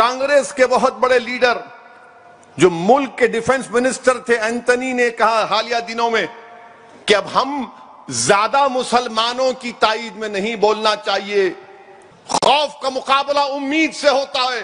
कांग्रेस के बहुत बड़े लीडर जो मुल्क के डिफेंस मिनिस्टर थे एंथनी ने कहा हालिया दिनों में कि अब हम ज्यादा मुसलमानों की ताईद में नहीं बोलना चाहिए, खौफ का मुकाबला उम्मीद से होता है,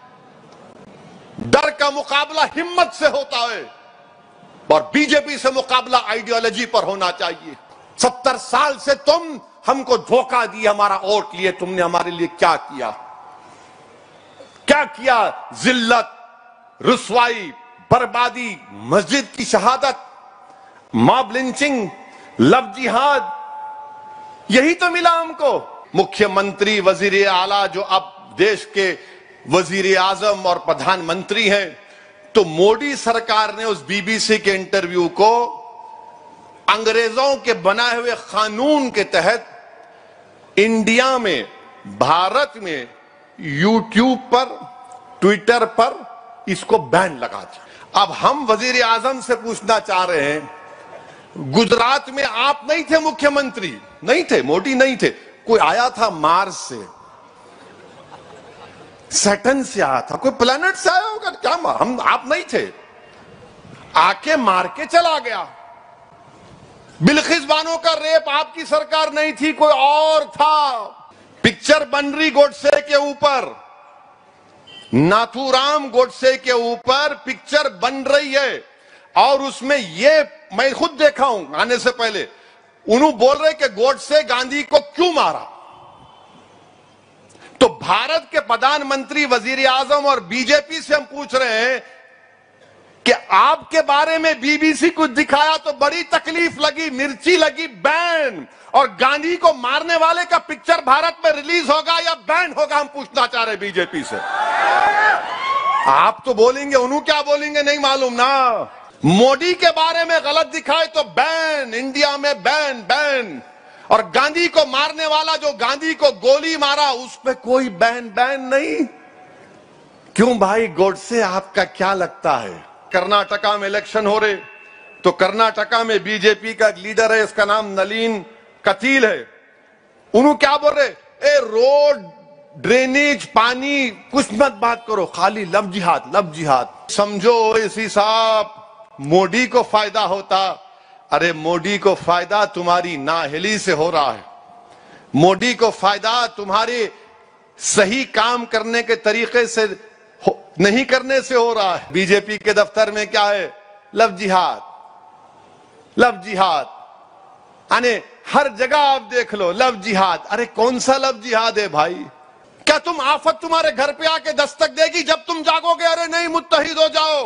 डर का मुकाबला हिम्मत से होता है और बीजेपी से मुकाबला आइडियोलॉजी पर होना चाहिए। 70 साल से तुम हमको धोखा दिया, हमारा वोट लिए, तुमने हमारे लिए क्या किया? क्या किया? जिल्लत, रुसवाई, बर्बादी, मस्जिद की शहादत, मॉब लिंचिंग, लव जिहाद, यही तो मिला हमको। मुख्यमंत्री, वजीर आला जो अब देश के वजीर आजम और प्रधानमंत्री हैं, तो मोदी सरकार ने उस बीबीसी के इंटरव्यू को अंग्रेजों के बनाए हुए कानून के तहत इंडिया में, भारत में यूट्यूब पर, ट्विटर पर इसको बैन लगा दिया। अब हम वजीर आजम से पूछना चाह रहे हैं, गुजरात में आप नहीं थे मुख्यमंत्री? नहीं थे, मोदी नहीं थे, कोई आया था मार्स से, सैटर्न से आया था, कोई प्लेनेट से आया होगा क्या? हम आप नहीं थे, आके मार के चला गया। बिल्किस बानो का रेप आपकी सरकार नहीं थी, कोई और था। पिक्चर बन रही गोडसे के ऊपर, नाथूराम गोडसे के ऊपर पिक्चर बन रही है और उसमें ये मैं खुद देखा हूं आने से पहले, उन्होंने बोल रहे कि गोडसे गांधी को क्यों मारा। तो भारत के प्रधानमंत्री, वजीर आजम और बीजेपी से हम पूछ रहे हैं कि आपके बारे में बीबीसी कुछ दिखाया तो बड़ी तकलीफ लगी, मिर्ची लगी, बैन, और गांधी को मारने वाले का पिक्चर भारत में रिलीज होगा या बैन होगा? हम पूछना चाह रहे बीजेपी से। आप तो बोलेंगे, उन्होंने क्या बोलेंगे नहीं मालूम ना। मोदी के बारे में गलत दिखाए तो बैन, इंडिया में बैन, बैन, और गांधी को मारने वाला जो गांधी को गोली मारा उस पर कोई बैन नहीं। क्यों भाई गोडसे, आपका क्या लगता है? कर्नाटका में इलेक्शन हो रहे तो कर्नाटका में बीजेपी का एक लीडर है, इसका नाम नलीन कतील है। उन्होंने क्या बोल रहे, ए रोड, ड्रेनेज, पानी कुछ मत बात करो, खाली लव जिहाद, लव जिहाद। समझो इसी साहब मोदी को फायदा होता। अरे मोदी को फायदा तुम्हारी नाअहली से हो रहा है, मोदी को फायदा तुम्हारे सही काम करने के तरीके से नहीं करने से हो रहा है। बीजेपी के दफ्तर में क्या है? लव जिहाद, लव जिहाद, यानी हर जगह आप देख लो लव जिहाद। अरे कौन सा लव जिहाद है भाई? क्या तुम आफत तुम्हारे घर पे आके दस्तक देगी जब तुम जागोगे? अरे नहीं, मुत्तहिद हो जाओ।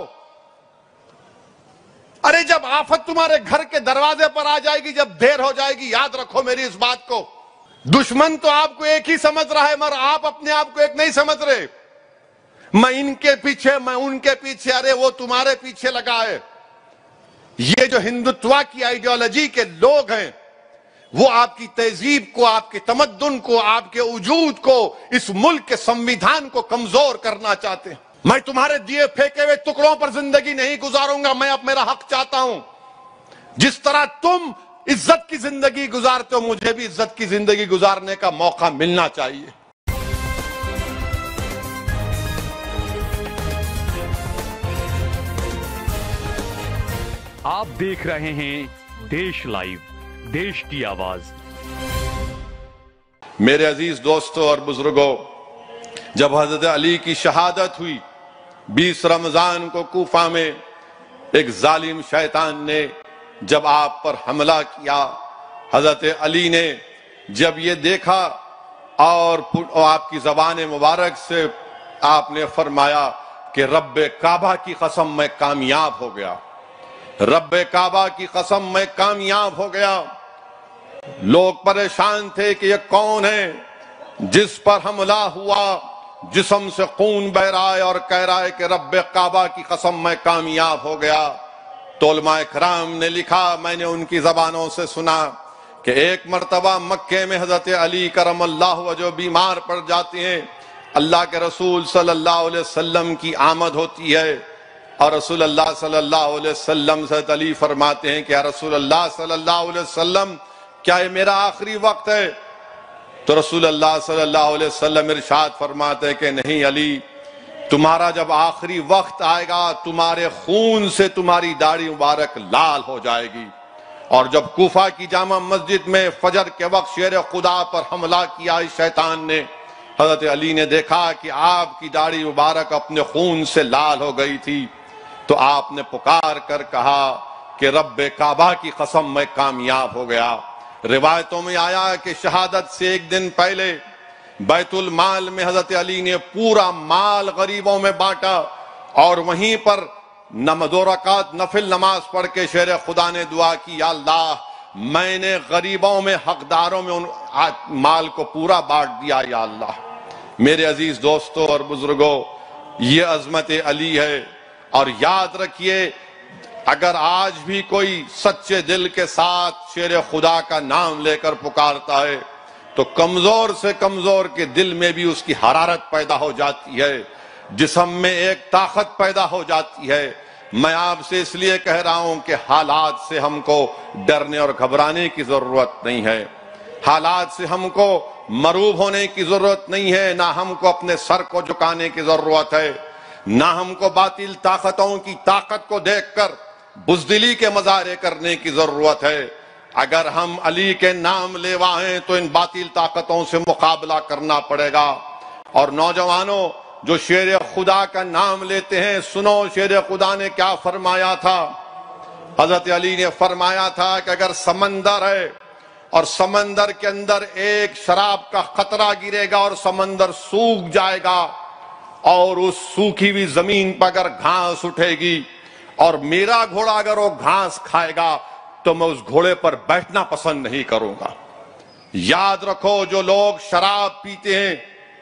अरे जब आफत तुम्हारे घर के दरवाजे पर आ जाएगी, जब देर हो जाएगी, याद रखो मेरी इस बात को। दुश्मन तो आपको एक ही समझ रहा है, मगर आप अपने आप को एक नहीं समझ रहे। मैं इनके पीछे, मैं उनके पीछे, अरे वो तुम्हारे पीछे लगा है। ये जो हिंदुत्व की आइडियोलॉजी के लोग हैं, वो आपकी तहजीब को, आपके तमद्दुन को, आपके वजूद को, इस मुल्क के संविधान को कमजोर करना चाहते हैं। मैं तुम्हारे दिए फेंके हुए टुकड़ों पर जिंदगी नहीं गुजारूंगा। मैं अब मेरा हक चाहता हूं। जिस तरह तुम इज्जत की जिंदगी गुजारते हो, मुझे भी इज्जत की जिंदगी गुजारने का मौका मिलना चाहिए। आप देख रहे हैं देश लाइव, देश की आवाज। मेरे अजीज दोस्तों और बुजुर्गों, जब हजरत अली की शहादत हुई 20 रमजान को कूफा में, एक जालिम शैतान ने जब आप पर हमला किया, हजरत अली ने जब ये देखा और आपकी ज़बान मुबारक से आपने फरमाया कि रब्बे काबा की कसम मैं कामयाब हो गया, रब्बे काबा की कसम मैं कामयाब हो गया। लोग परेशान थे कि ये कौन है जिस पर हमला हुआ, जिस्म से खून बह रहा है और कह रहा है कि रब्बे काबा की कसम मैं कामयाब हो गया। तो उलमाए कराम ने लिखा, मैंने उनकी जबानों से सुना कि एक मर्तबा मक्के में हजरत अली करमल्लाहु वजह बीमार पड़ जाते हैं। अल्लाह के रसूल सल्लल्लाहु अलैहि वसल्लम की आमद होती है और रसूल अल्लाह सल्लल्लाहु अलैहि वसल्लम से अली फरमाते हैं कि या रसूल अल्लाह सल्लल्लाहु अलैहि वसल्लम, क्या ये मेरा आखिरी वक्त है? तो रसूल अल्लाह सल्लल्लाहु अलैहि वसल्लम इरशाद फरमाते हैं कि नहीं अली, तुम्हारा जब आखिरी वक्त आएगा तुम्हारे खून से तुम्हारी दाढ़ी मुबारक लाल हो जाएगी। और जब कूफा की जामा मस्जिद में फजर के वक्त शेर खुदा पर हमला किया इस शैतान ने, हजरत अली ने देखा कि आपकी दाढ़ी मुबारक अपने खून से लाल हो गई थी, तो आपने पुकार कर कहा कि रब्बे काबा की कसम मैं कामयाब हो गया। रिवायतों में आया कि शहादत से एक दिन पहले बैतुल माल में हजरत अली ने पूरा माल गरीबों में बांटा और वहीं पर 2 रकात नफिल नमाज पढ़ के शेर खुदा ने दुआ की, या अल्लाह मैंने गरीबों में हकदारों में उन माल को पूरा बांट दिया, या अल्लाह। मेरे अजीज दोस्तों और बुजुर्गों, ये अजमत अली है। और याद रखिए, अगर आज भी कोई सच्चे दिल के साथ शेर खुदा का नाम लेकर पुकारता है तो कमजोर से कमजोर के दिल में भी उसकी हरारत पैदा हो जाती है, जिस्म में एक ताकत पैदा हो जाती है। मैं आपसे इसलिए कह रहा हूं कि हालात से हमको डरने और घबराने की जरूरत नहीं है, हालात से हमको मरूब होने की जरूरत नहीं है, ना हमको अपने सर को झुकाने की जरूरत है, ना हमको बातिल ताकतों की ताकत को देखकर बुज़दिली के मजारे करने की जरूरत है। अगर हम अली के नाम लेवा हैं तो इन बातिल ताकतों से मुकाबला करना पड़ेगा। और नौजवानों जो शेर खुदा का नाम लेते हैं, सुनो शेर खुदा ने क्या फरमाया था। हजरत अली ने फरमाया था कि अगर समंदर है और समंदर के अंदर एक शराब का खतरा गिरेगा और समंदर सूख जाएगा और उस सूखी हुई जमीन पर अगर घास उठेगी और मेरा घोड़ा अगर वो घास खाएगा तो मैं उस घोड़े पर बैठना पसंद नहीं करूंगा। याद रखो, जो लोग शराब पीते हैं,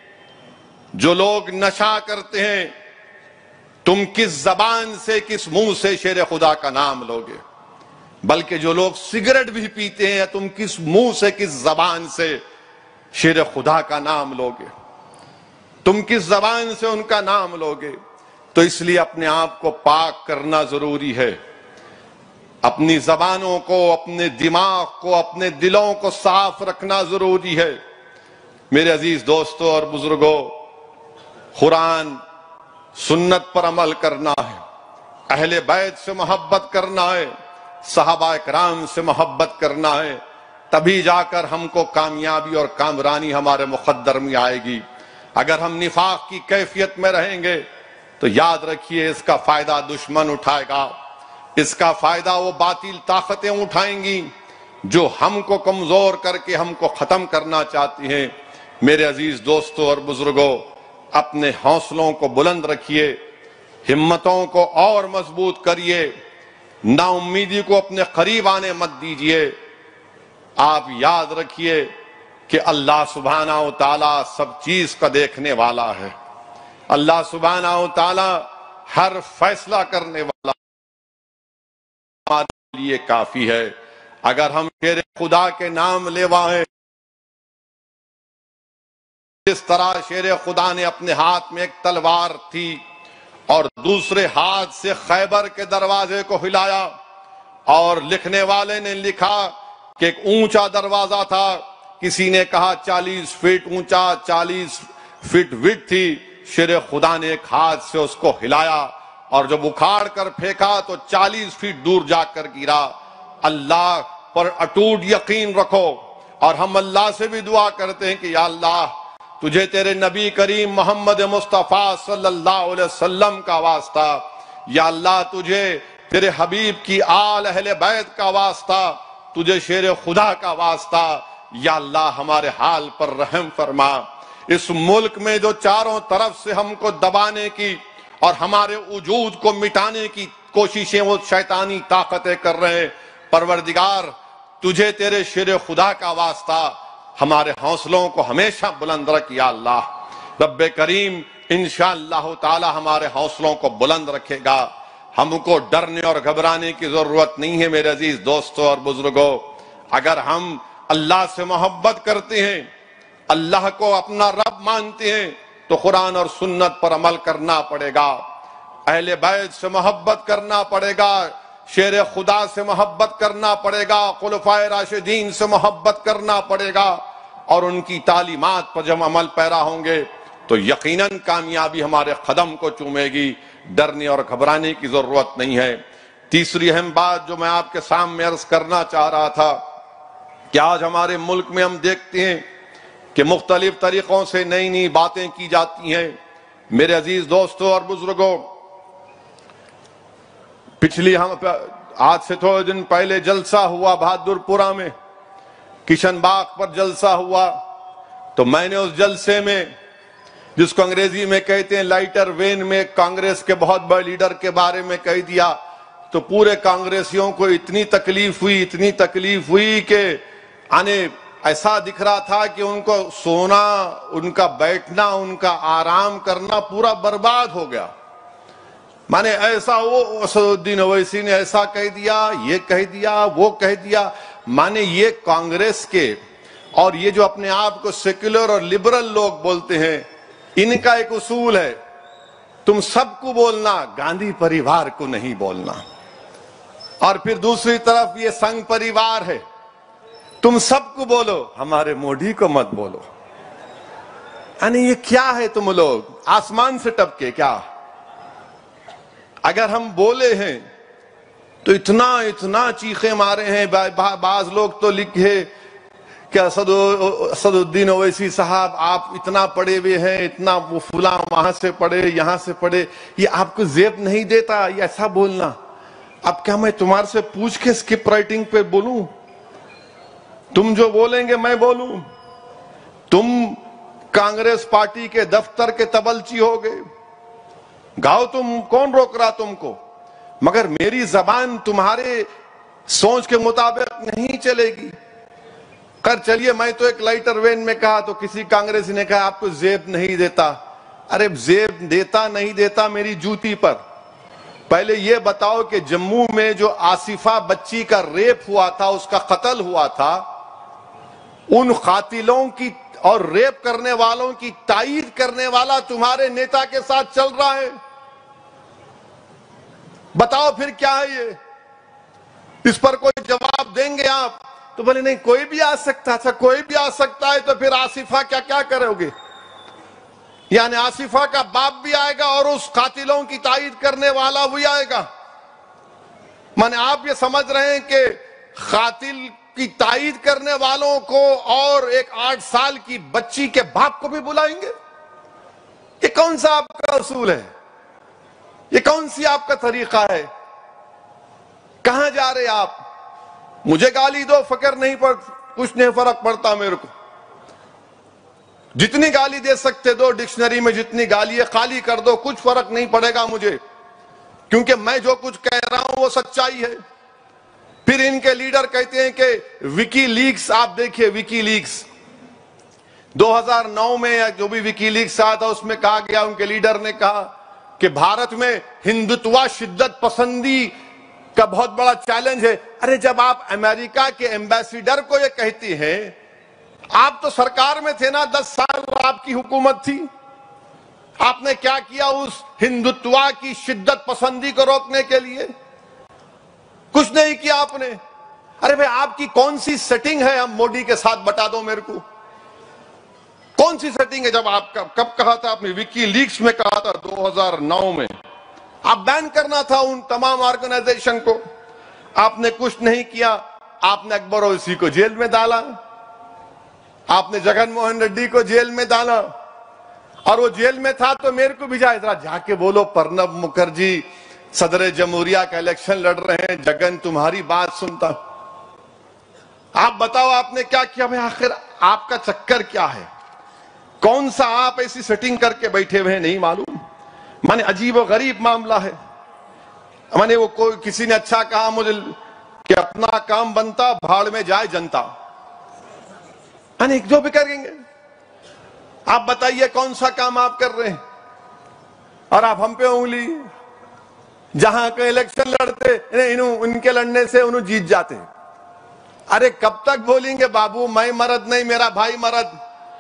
जो लोग नशा करते हैं, तुम किस जबान से किस मुंह से शेर खुदा का नाम लोगे? बल्कि जो लोग सिगरेट भी पीते हैं, तुम किस मुंह से किस जबान से शेर खुदा का नाम लोगे? तुम किस जबान से उनका नाम लोगे? तो इसलिए अपने आप को पाक करना जरूरी है। अपनी जबानों को, अपने दिमाग को, अपने दिलों को साफ रखना जरूरी है। मेरे अजीज दोस्तों और बुजुर्गों, कुरान सुन्नत पर अमल करना है, अहले बैत से मोहब्बत करना है, सहाबा इकराम से मोहब्बत करना है, तभी जाकर हमको कामयाबी और कामरानी हमारे मुकद्दर में आएगी। अगर हम निफाक की कैफियत में रहेंगे तो याद रखिए इसका फायदा दुश्मन उठाएगा, इसका फायदा वो बातिल ताकतें उठाएंगी जो हमको कमजोर करके हमको खत्म करना चाहती हैं। मेरे अजीज दोस्तों और बुजुर्गों, अपने हौसलों को बुलंद रखिए, हिम्मतों को और मजबूत करिए, नाउम्मीदी को अपने करीब आने मत दीजिए। आप याद रखिए कि अल्लाह सुब्हानहू तआला सब चीज का देखने वाला है, अल्लाह सुब्हानहू तआला हर फैसला करने वाला हमारे लिए काफी है। अगर हम शेर खुदा के नाम लेवा है, जिस तरह शेर खुदा ने अपने हाथ में एक तलवार थी और दूसरे हाथ से खैबर के दरवाजे को हिलाया, और लिखने वाले ने लिखा कि एक ऊंचा दरवाजा था, किसी ने कहा 40 फीट ऊंचा, 40 फीट विड्थ थी। शेर खुदा ने एक हाथ से उसको हिलाया और जब उखाड़ कर फेंका तो 40 फीट दूर जाकर गिरा। अल्लाह पर अटूट यकीन रखो, और हम अल्लाह से भी दुआ करते हैं कि या अल्लाह, तुझे तेरे नबी करीम मोहम्मद मुस्तफा सल्लल्लाहु अलैहि वसल्लम का वास्ता, या अल्लाह तुझे तेरे हबीब की आल अहले बैत का वास्ता, तुझे शेर खुदा का वास्ता, या अल्लाह हमारे हाल पर रहम फरमा। इस मुल्क में जो चारों तरफ से हमको दबाने की और हमारे वजूद को मिटाने की कोशिशें वो शैतानी ताकतें कर रहे हैं, परवरदिगार तुझे तेरे शेर खुदा का वास्ता हमारे हौसलों को हमेशा बुलंद रख। या अल्लाह रब्बे करीम इंशाअल्लाह ताला हमारे हौसलों को बुलंद रखेगा। हमको डरने और घबराने की जरूरत नहीं है। मेरे अजीज दोस्तों और बुजुर्गों, अगर हम अल्लाह से मोहब्बत करते हैं, अल्लाह को अपना रब मानते हैं, तो कुरान और सुन्नत पर अमल करना पड़ेगा, अहले बैत से मोहब्बत करना पड़ेगा, शेर खुदा से मोहब्बत करना पड़ेगा, खुलफाए राशिदीन से मोहब्बत करना पड़ेगा, और उनकी तालीमात पर जब अमल पैरा होंगे तो यकीनन कामयाबी हमारे कदम को चूमेगी। डरने और घबराने की जरूरत नहीं है। तीसरी अहम बात जो मैं आपके सामने अर्ज करना चाह रहा था कि आज हमारे मुल्क में हम देखते हैं कि मुख्तलिफ तरीकों से नई नई बातें की जाती हैं। मेरे अजीज दोस्तों और बुजुर्गों, आज से थोड़े दिन पहले जलसा हुआ बहादुरपुरा में, किशनबाग पर जलसा हुआ। तो मैंने उस जलसे में, जिसको अंग्रेजी में कहते हैं लाइटर वेन में, कांग्रेस के बहुत बड़े लीडर के बारे में कह दिया। तो पूरे कांग्रेसियों को इतनी तकलीफ हुई कि आने ऐसा दिख रहा था कि उनको सोना, उनका बैठना, उनका आराम करना पूरा बर्बाद हो गया। माने ऐसा वो असदुद्दीन ओवैसी ने ऐसा कह दिया, ये कह दिया, वो कह दिया। माने ये कांग्रेस के और ये जो अपने आप को सेक्युलर और लिबरल लोग बोलते हैं, इनका एक उसूल है, तुम सबको बोलना, गांधी परिवार को नहीं बोलना। और फिर दूसरी तरफ ये संघ परिवार है, तुम सबको बोलो, हमारे मोदी को मत बोलो। यानी ये क्या है? तुम लोग आसमान से टपके क्या? अगर हम बोले हैं तो इतना चीखे मारे हैं। बाज लोग तो लिखे कि असदुद्दीन ओवैसी साहब आप इतना पढ़े हुए हैं, इतना वो फुला वहां से पढ़े, यहां से पढ़े, ये आपको जेब नहीं देता ये ऐसा बोलना। अब क्या मैं तुम्हारे से पूछ के स्किप राइटिंग पे बोलूं? तुम जो बोलेंगे मैं बोलूं? तुम कांग्रेस पार्टी के दफ्तर के तबलची हो गए, गाओ तुम, कौन रोक रहा तुमको? मगर मेरी जबान तुम्हारे सोच के मुताबिक नहीं चलेगी। कर चलिए, मैं तो एक लाइटर वेन में कहा तो किसी कांग्रेसी ने कहा आपको जेब नहीं देता। अरे जेब देता नहीं देता मेरी जूती पर। पहले यह बताओ कि जम्मू में जो आसिफा बच्ची का रेप हुआ था, उसका कत्ल हुआ था, उन कातिलों की और रेप करने वालों की तायीद करने वाला तुम्हारे नेता के साथ चल रहा है। बताओ फिर क्या है ये? इस पर कोई जवाब देंगे आप? तो बोले नहीं, कोई भी आ सकता था, कोई भी आ सकता है। तो फिर आसिफा क्या करोगे? यानी आसिफा का बाप भी आएगा और उस कातिलों की तायीद करने वाला भी आएगा। माने आप ये समझ रहे हैं कि कातिल की तायीद करने वालों को और एक 8 साल की बच्ची के बाप को भी बुलाएंगे? ये कौन सा आपका उसूल है? ये कौन सी आपका तरीका है? कहां जा रहे आप? मुझे गाली दो, फकर नहीं पड़, कुछ नहीं फर्क पड़ता मेरे को। जितनी गाली दे सकते दो, डिक्शनरी में जितनी गाली है खाली कर दो, कुछ फर्क नहीं पड़ेगा मुझे, क्योंकि मैं जो कुछ कह रहा हूं वो सच्चाई है। फिर इनके लीडर कहते हैं कि विकीलीक्स, आप देखिए विकीलीक्स 2009 में जो भी विकीलीक्स आया था उसमें कहा गया, उनके लीडर ने कहा कि भारत में हिंदुत्व शिद्दत पसंदी का बहुत बड़ा चैलेंज है। अरे जब आप अमेरिका के एम्बेसडर को ये कहती हैं, आप तो सरकार में थे ना, 10 साल आपकी हुकूमत थी, आपने क्या किया उस हिंदुत्व की शिद्दत पसंदी को रोकने के लिए? कुछ नहीं किया आपने। अरे भाई आपकी कौन सी सेटिंग है? हम मोदी के साथ बता दो मेरे को, कौन सी सेटिंग है? जब आप कब कहा था आपने? विकीलीक्स में कहा था 2009 में। आप बैन करना था उन तमाम ऑर्गेनाइजेशन को, आपने कुछ नहीं किया। आपने अकबर ओवैसी को जेल में डाला, आपने जगनमोहन रेड्डी को जेल में डाला, और वो जेल में था तो मेरे को भी जाके बोलो प्रणब मुखर्जी सदर जमहूरिया का इलेक्शन लड़ रहे हैं, जगन तुम्हारी बात सुनता। आप बताओ आपने क्या किया? भाई आखिर आपका चक्कर क्या है? कौन सा आप ऐसी सेटिंग करके बैठे हुए हैं नहीं मालूम। माने अजीब और गरीब मामला है। माने वो कोई किसी ने अच्छा कहा मुझे कि अपना काम बनता भाड़ में जाए जनता, माने जो भी करेंगे। आप बताइए कौन सा काम आप कर रहे हैं? और आप हम पे उंगली, जहां के इलेक्शन लड़ते उनके लड़ने से उन्हें जीत जाते। अरे कब तक बोलेंगे बाबू मैं मर्द नहीं मेरा भाई मर्द?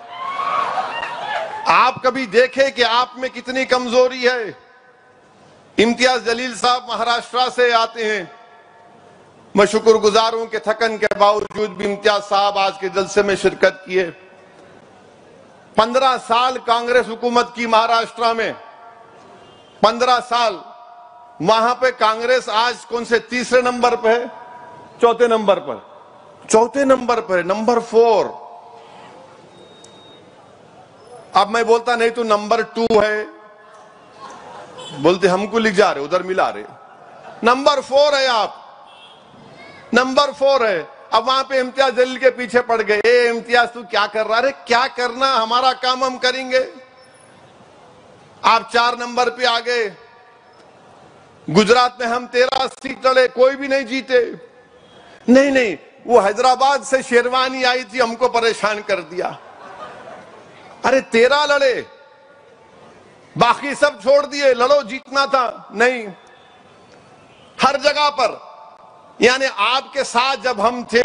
आप कभी देखे कि आप में कितनी कमजोरी है? इम्तियाज जलील साहब महाराष्ट्र से आते हैं, मैं शुक्रगुजार हूं कि थकन के बावजूद भी इम्तियाज साहब आज के जलसे में शिरकत किए। 15 साल कांग्रेस हुकूमत की महाराष्ट्र में, 15 साल। वहां पे कांग्रेस आज कौन से तीसरे नंबर पे है? चौथे नंबर पर, चौथे नंबर पर, नंबर 4। अब मैं बोलता नहीं तो नंबर 2 है, बोलते हमको लिख जा रहे, उधर मिला रहे। नंबर 4 है आप, नंबर 4 है। अब वहां पे इम्तियाज जलील के पीछे पड़ गए। ए इम्तियाज तू क्या कर रहा है? क्या करना, हमारा काम हम करेंगे। आप 4 नंबर पे आ गए। गुजरात में हम 13 सीट लड़े, कोई भी नहीं जीते। नहीं, वो हैदराबाद से शेरवानी आई थी, हमको परेशान कर दिया। अरे 13 लड़े, बाकी सब छोड़ दिए, लड़ो, जीतना था नहीं। हर जगह पर, यानी आपके साथ जब हम थे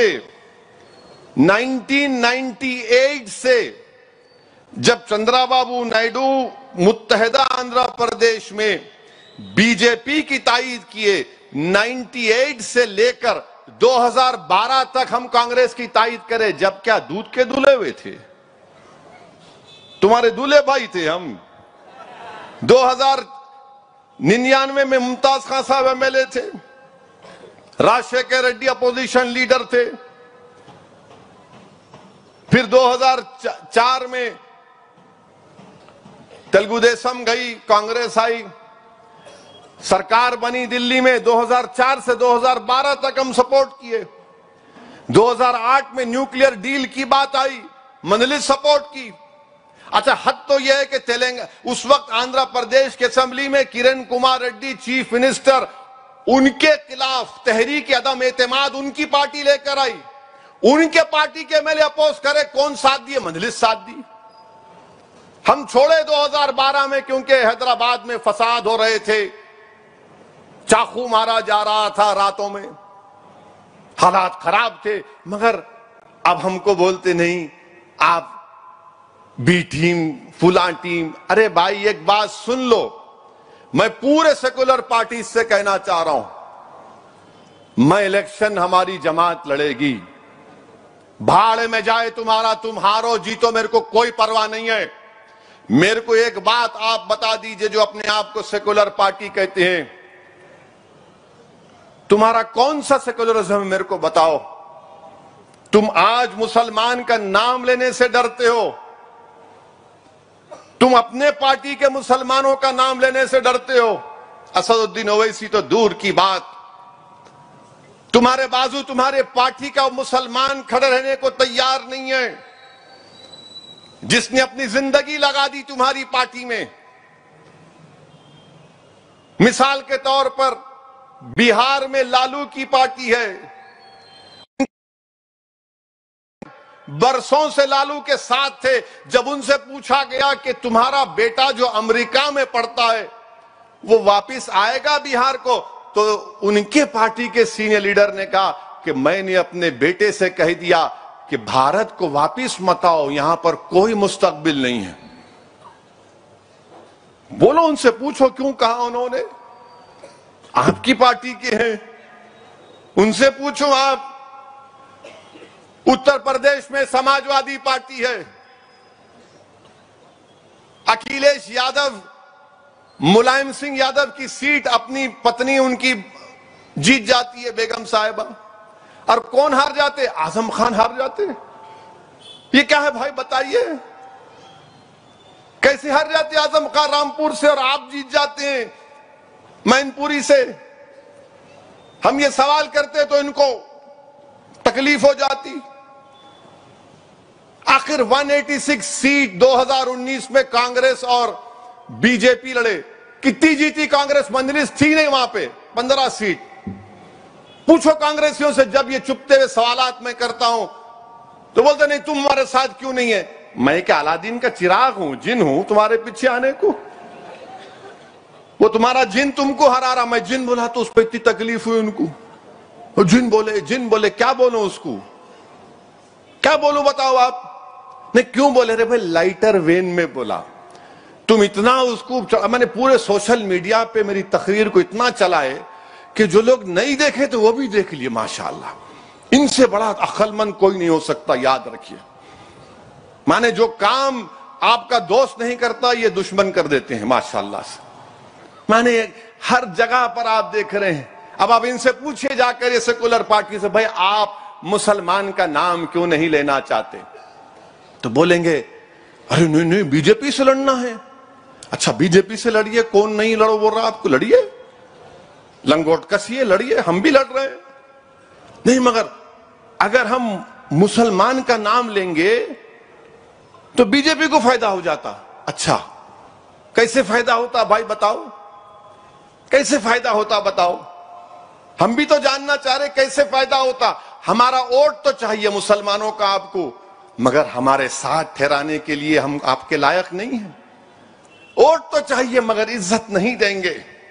1998 से, जब चंद्राबाबू नायडू मुत्तहिदा आंध्र प्रदेश में बीजेपी की तायीद किए, 98 से लेकर 2012 तक हम कांग्रेस की तायीद करें। जब क्या दूध के दूल्हे हुए थे? तुम्हारे दूल्हे भाई थे हम। 2099 में मुमताज खान साहब एमएलए थे, राजशेखर रेड्डी अपोजिशन लीडर थे। फिर 2004 में तेलुगु देशम गई, कांग्रेस आई, सरकार बनी दिल्ली में। 2004 से 2012 तक हम सपोर्ट किए। 2008 में न्यूक्लियर डील की बात आई, मंजलिस सपोर्ट की। अच्छा, हद तो यह है कि तेलंगाना, उस वक्त आंध्र प्रदेश की असेंबली में किरण कुमार रेड्डी चीफ मिनिस्टर, उनके खिलाफ तहरीक अदम एतमाद उनकी पार्टी लेकर आई। उनके पार्टी के एमएलए अपोज करे, कौन साथ दिए? मंजलिस साथ दी। हम छोड़े 2012 में, क्योंकि हैदराबाद में फसाद हो रहे थे, चाकू मारा जा रहा था रातों में, हालात खराब थे। मगर अब हमको बोलते नहीं, आप बी टीम, फुला टीम। अरे भाई एक बात सुन लो, मैं पूरे सेकुलर पार्टी से कहना चाह रहा हूं, मैं इलेक्शन हमारी जमात लड़ेगी। भाड़ में जाए तुम्हारा, तुम हारो जीतो, मेरे को कोई परवाह नहीं है। मेरे को एक बात आप बता दीजिए, जो अपने आप को सेकुलर पार्टी कहते हैं, तुम्हारा कौन सा सेकुलरिज्म है? मेरे को बताओ। तुम आज मुसलमान का नाम लेने से डरते हो, तुम अपने पार्टी के मुसलमानों का नाम लेने से डरते हो। असदुद्दीन ओवैसी तो दूर की बात, तुम्हारे बाजू तुम्हारे पार्टी का मुसलमान खड़े रहने को तैयार नहीं है, जिसने अपनी जिंदगी लगा दी तुम्हारी पार्टी में। मिसाल के तौर पर बिहार में लालू की पार्टी है, बरसों से लालू के साथ थे। जब उनसे पूछा गया कि तुम्हारा बेटा जो अमेरिका में पढ़ता है वो वापस आएगा बिहार को, तो उनके पार्टी के सीनियर लीडर ने कहा कि मैंने अपने बेटे से कह दिया कि भारत को वापस मत आओ, यहां पर कोई मुस्तकबिल नहीं है। बोलो, उनसे पूछो क्यों कहा उन्होंने। आपकी पार्टी के हैं, उनसे पूछो। आप उत्तर प्रदेश में समाजवादी पार्टी है, अखिलेश यादव, मुलायम सिंह यादव की सीट अपनी पत्नी उनकी जीत जाती है, बेगम साहिबा। और कौन हार जाते? आजम खान हार जाते। ये क्या है भाई, बताइए, कैसे हार जाते आजम खान रामपुर से और आप जीत जाते हैं मैनपुरी से? हम ये सवाल करते तो इनको तकलीफ हो जाती। आखिर 186 सीट 2019 में कांग्रेस और बीजेपी लड़े, कितनी जीती कांग्रेस? मंजलिस थी नहीं वहां पे, 15 सीट। पूछो कांग्रेसियों से, जब ये चुपते हुए सवालात मैं करता हूं तो बोलते नहीं तुम हमारे साथ क्यों नहीं है। मैं क्या अलादीन का चिराग हूं, जिन हूं तुम्हारे पीछे आने को? वो तुम्हारा जिन तुमको हरा रहा, मैं जिन बोला तो उस पर इतनी तकलीफ हुई उनको। जिन बोले, क्या बोलो उसको, क्या बोलो बताओ आप? नहीं क्यों बोले? रे भाई लाइटर वेन में बोला। तुम इतना उसको, मैंने पूरे सोशल मीडिया पे मेरी तकरीर को इतना चलाए कि जो लोग नहीं देखे तो वो भी देख लिए। माशाल्लाह, इनसे बड़ा अक्लमंद कोई नहीं हो सकता, याद रखिए। माने जो काम आपका दोस्त नहीं करता, ये दुश्मन कर देते हैं माशाल्लाह से। माने हर जगह पर आप देख रहे हैं। अब आप इनसे पूछिए जाकर, ये सेकुलर पार्टी से, भाई आप मुसलमान का नाम क्यों नहीं लेना चाहते? तो बोलेंगे अरे नहीं नहीं बीजेपी से लड़ना है। अच्छा बीजेपी से लड़िए, कौन नहीं लड़ो बोल रहा आपको, लड़िए, लंगोट कसिए, लड़िए, हम भी लड़ रहे हैं। नहीं मगर अगर हम मुसलमान का नाम लेंगे तो बीजेपी को फायदा हो जाता। अच्छा कैसे फायदा होता भाई बताओ, कैसे फायदा होता बताओ? हम भी तो जानना चाह रहे कैसे फायदा होता। हमारा वोट तो चाहिए मुसलमानों का आपको, मगर हमारे साथ ठहराने के लिए हम आपके लायक नहीं हैं। वोट तो चाहिए मगर इज्जत नहीं देंगे,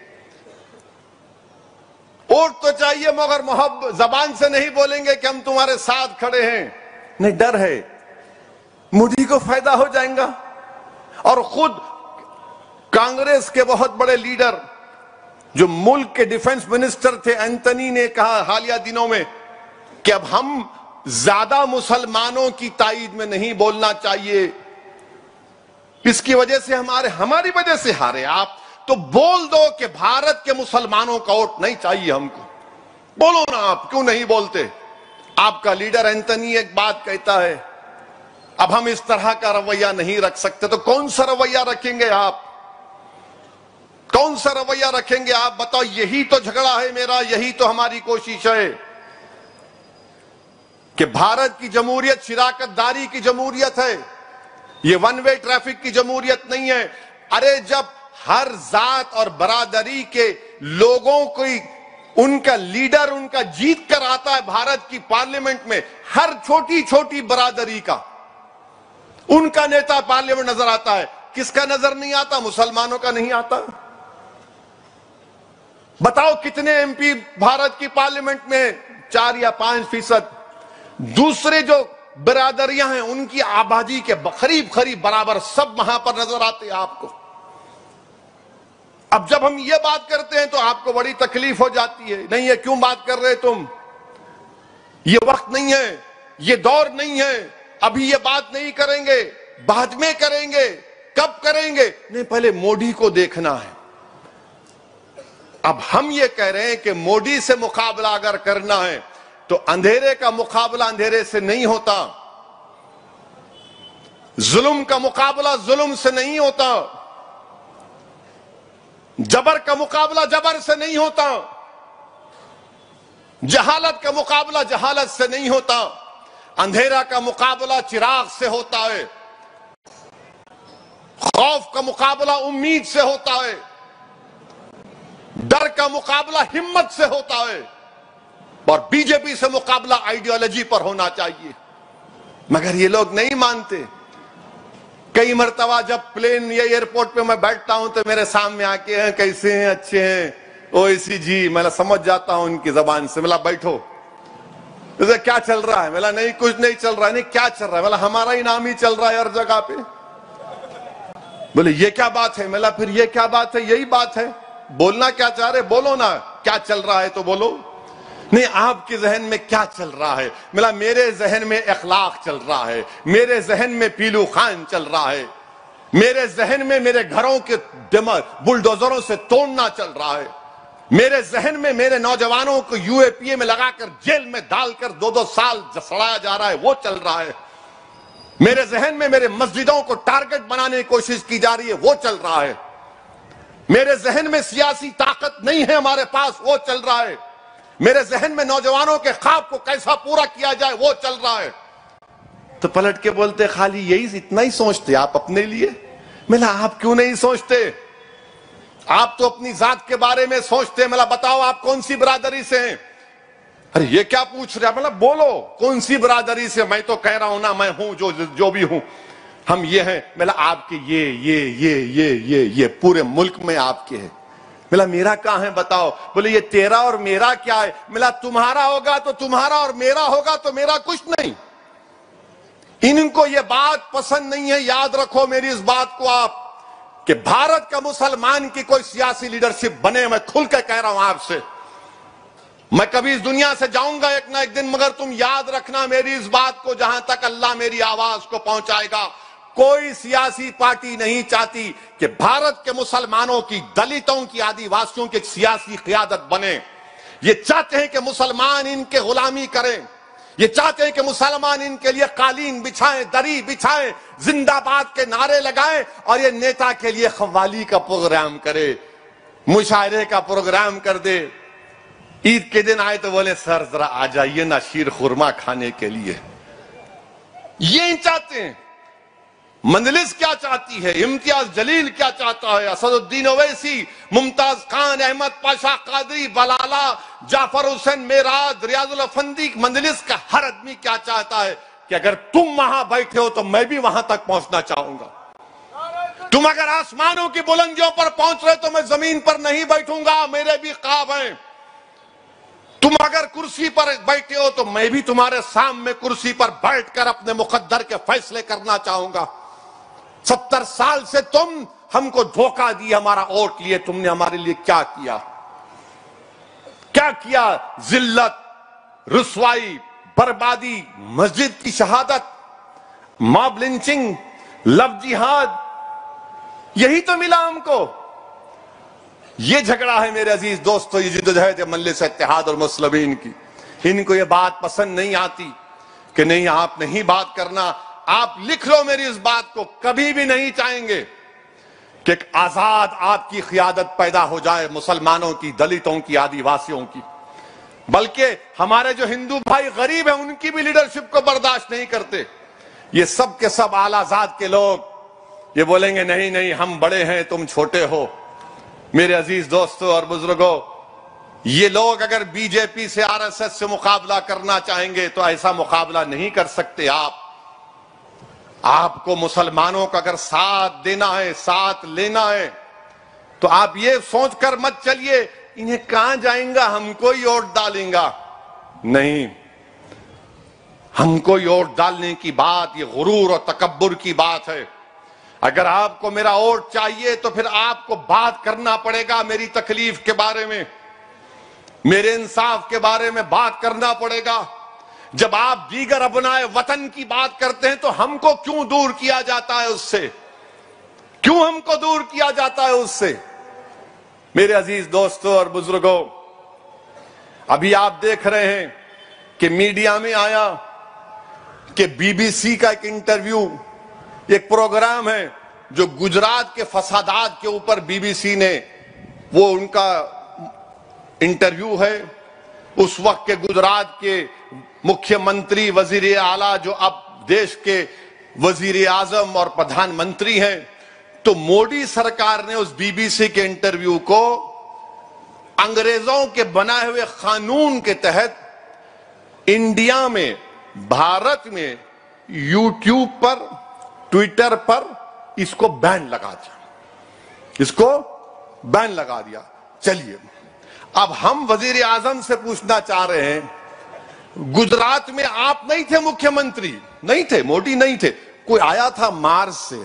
वोट तो चाहिए मगर मोहब्बत, जबान से नहीं बोलेंगे कि हम तुम्हारे साथ खड़े हैं। नहीं, डर है मोदी को फायदा हो जाएगा। और खुद कांग्रेस के बहुत बड़े लीडर जो मुल्क के डिफेंस मिनिस्टर थे, एंथनी ने कहा हालिया दिनों में कि अब हम ज्यादा मुसलमानों की ताईद में नहीं बोलना चाहिए, इसकी वजह से हमारी वजह से हारे। आप तो बोल दो कि भारत के मुसलमानों का वोट नहीं चाहिए हमको, बोलो ना, आप क्यों नहीं बोलते? आपका लीडर एंथनी एक बात कहता है, अब हम इस तरह का रवैया नहीं रख सकते। तो कौन सा रवैया रखेंगे आप? कौन सा रवैया रखेंगे आप बताओ? यही तो झगड़ा है मेरा, यही तो हमारी कोशिश है कि भारत की जमहूरियत शिराकतदारी की जमहूरियत है, ये वन वे ट्रैफिक की जमहूरियत नहीं है। अरे जब हर जात और बरादरी के लोगों को उनका लीडर उनका जीत कर आता है भारत की पार्लियामेंट में, हर छोटी छोटी बरादरी का उनका नेता पार्लियामेंट नजर आता है, किसका नजर नहीं आता? मुसलमानों का नहीं आता। बताओ कितने एमपी भारत की पार्लियामेंट में? 4 या 5%। दूसरे जो बरादरियां हैं उनकी आबादी के करीब करीब बराबर सब वहां पर नजर आते हैं आपको। अब जब हम ये बात करते हैं तो आपको बड़ी तकलीफ हो जाती है, नहीं ये क्यों बात कर रहे तुम, ये वक्त नहीं है, ये दौर नहीं है, अभी ये बात नहीं करेंगे, बाद में करेंगे। कब करेंगे? नहीं, पहले मोदी को देखना है। अब हम ये कह रहे हैं कि मोदी से मुकाबला अगर करना है तो अंधेरे का मुकाबला अंधेरे से नहीं होता, जुल्म का मुकाबला जुल्म से नहीं होता, जबर का मुकाबला जबर से नहीं होता, जहालत का मुकाबला जहालत से नहीं होता, अंधेरा का मुकाबला चिराग से होता है, खौफ का मुकाबला उम्मीद से होता है, डर का मुकाबला हिम्मत से होता है, और बीजेपी से मुकाबला आइडियोलॉजी पर होना चाहिए। मगर ये लोग नहीं मानते। कई मर्तबा जब प्लेन या एयरपोर्ट पे मैं बैठता हूं तो मेरे सामने आके हैं, कैसे हैं, अच्छे हैं, ओवैसी जी, मैं समझ जाता हूं उनकी जबान से। मिला बैठो, तो क्या चल रहा है? मिला नहीं कुछ नहीं चल रहा है। नहीं क्या चल रहा है? मिला हमारा ही नाम ही चल रहा है हर जगह पे। बोले ये क्या बात है? मिला फिर ये क्या बात है? यही बात है, बोलना क्या चाह रहे बोलो ना, क्या चल रहा है तो बोलो। नहीं आपके जहन में क्या चल रहा है? मिला मेरे जहन में अखलाक चल रहा है, मेरे जहन में पीलू खान चल रहा है, मेरे जहन में मेरे घरों के बुलडोजरों से तोड़ना चल रहा है, मेरे जहन में मेरे नौजवानों को यूएपीए में लगाकर जेल में डालकर 2-2 साल सड़ाया जा रहा है, वो चल रहा है, मेरे जहन में मेरे मस्जिदों को टारगेट बनाने की कोशिश की जा रही है, वो चल रहा है, मेरे जहन में सियासी ताकत नहीं है हमारे पास, वो चल रहा है, मेरे जहन में नौजवानों के ख्वाब को कैसा पूरा किया जाए वो चल रहा है। तो पलट के बोलते खाली यही इतना ही सोचते आप अपने लिए। मिला आप क्यों नहीं सोचते? आप तो अपनी जात के बारे में सोचते। मिला बताओ आप कौन सी बिरादरी से हैं? अरे ये क्या पूछ रहे? मतलब बोलो कौन सी बिरादरी से? मैं तो कह रहा हूं ना, मैं हूं जो भी हूं, हम ये हैं। मिला आपके ये पूरे मुल्क में आपके हैं। मिला मेरा कहां है बताओ? बोले ये तेरा और मेरा क्या है? मिला तुम्हारा होगा तो तुम्हारा और मेरा होगा तो मेरा कुछ नहीं। इनको ये बात पसंद नहीं है। याद रखो मेरी इस बात को आप, कि भारत का मुसलमान की कोई सियासी लीडरशिप बने, मैं खुल के कह रहा हूं आपसे, मैं कभी इस दुनिया से जाऊंगा एक ना एक दिन, मगर तुम याद रखना मेरी इस बात को, जहां तक अल्लाह मेरी आवाज को पहुंचाएगा, कोई सियासी पार्टी नहीं चाहती कि भारत के मुसलमानों की, दलितों की, आदिवासियों की एक सियासी क़ियादत बने। ये चाहते हैं कि मुसलमान इनके गुलामी करें, ये चाहते हैं कि मुसलमान इनके लिए कालीन बिछाएं, दरी बिछाएं, जिंदाबाद के नारे लगाएं और ये नेता के लिए खव्वाली का प्रोग्राम करे, मुशायरे का प्रोग्राम कर दे। ईद के दिन आए तो बोले सर जरा आ जाइए ना शीर खुरमा खाने के लिए। ये चाहते हैं। मंजलिस क्या चाहती है, इम्तियाज जलील क्या चाहता है, असदुद्दीन ओवैसी, मुमताज खान, अहमद पाशा कादरी, बलाला, जाफर हुसैन मेराज, रियाजुल अफंदी, मंजलिस का हर आदमी क्या चाहता है कि अगर तुम वहां बैठे हो तो मैं भी वहां तक पहुंचना चाहूंगा। तुम अगर आसमानों की बुलंदियों पर पहुंच रहे तो मैं जमीन पर नहीं बैठूंगा, मेरे भी ख्वाब हैं। तुम अगर कुर्सी पर बैठे हो तो मैं भी तुम्हारे सामने कुर्सी पर बैठकर अपने मुकद्दर के फैसले करना चाहूंगा। 70 साल से तुम हमको धोखा दी, हमारा वोट लिए, तुमने हमारे लिए क्या किया? क्या किया? जिल्लत, रुसवाई, बर्बादी, मस्जिद की शहादत, मॉब लिंचिंग, लव जिहाद, यही तो मिला हमको। ये झगड़ा है मेरे अजीज दोस्तों, ये जिद्दोजहद मजलिस इत्तेहाद और मुस्लिमीन की। इनको ये बात पसंद नहीं आती कि नहीं आप नहीं बात करना। आप लिख लो मेरी इस बात को, कभी भी नहीं चाहेंगे कि एक आजाद आपकी क़ियादत पैदा हो जाए, मुसलमानों की, दलितों की, आदिवासियों की। बल्कि हमारे जो हिंदू भाई गरीब हैं उनकी भी लीडरशिप को बर्दाश्त नहीं करते। ये सब के सब आलाजाद के लोग ये बोलेंगे नहीं नहीं हम बड़े हैं तुम छोटे हो। मेरे अजीज दोस्तों और बुजुर्गों, ये लोग अगर बीजेपी से, आरएसएस से मुकाबला करना चाहेंगे तो ऐसा मुकाबला नहीं कर सकते आप। आपको मुसलमानों का अगर साथ देना है, साथ लेना है, तो आप ये सोचकर मत चलिए इन्हें कहां जाएंगा, हमको ही वोट डालेंगा। नहीं, हमको वोट डालने की बात ये गुरूर और तकब्बुर की बात है। अगर आपको मेरा वोट चाहिए तो फिर आपको बात करना पड़ेगा मेरी तकलीफ के बारे में, मेरे इंसाफ के बारे में बात करना पड़ेगा। जब आप दीगर अपनाए वतन की बात करते हैं तो हमको क्यों दूर किया जाता है उससे? क्यों हमको दूर किया जाता है उससे? मेरे अजीज दोस्तों और बुजुर्गों, अभी आप देख रहे हैं कि मीडिया में आया कि बीबीसी का एक इंटरव्यू, एक प्रोग्राम है जो गुजरात के फसादात के ऊपर बीबीसी ने, वो उनका इंटरव्यू है। उस वक्त के गुजरात के मुख्यमंत्री, वजीर आला, जो अब देश के वजीर आजम और प्रधानमंत्री हैं, तो मोदी सरकार ने उस बीबीसी के इंटरव्यू को अंग्रेजों के बनाए हुए कानून के तहत इंडिया में, भारत में, यूट्यूब पर, ट्विटर पर इसको बैन लगा दिया, इसको बैन लगा दिया। चलिए अब हम वजीर आजम से पूछना चाह रहे हैं, गुजरात में आप नहीं थे मुख्यमंत्री, नहीं थे, मोदी नहीं थे, कोई आया था मार्स से,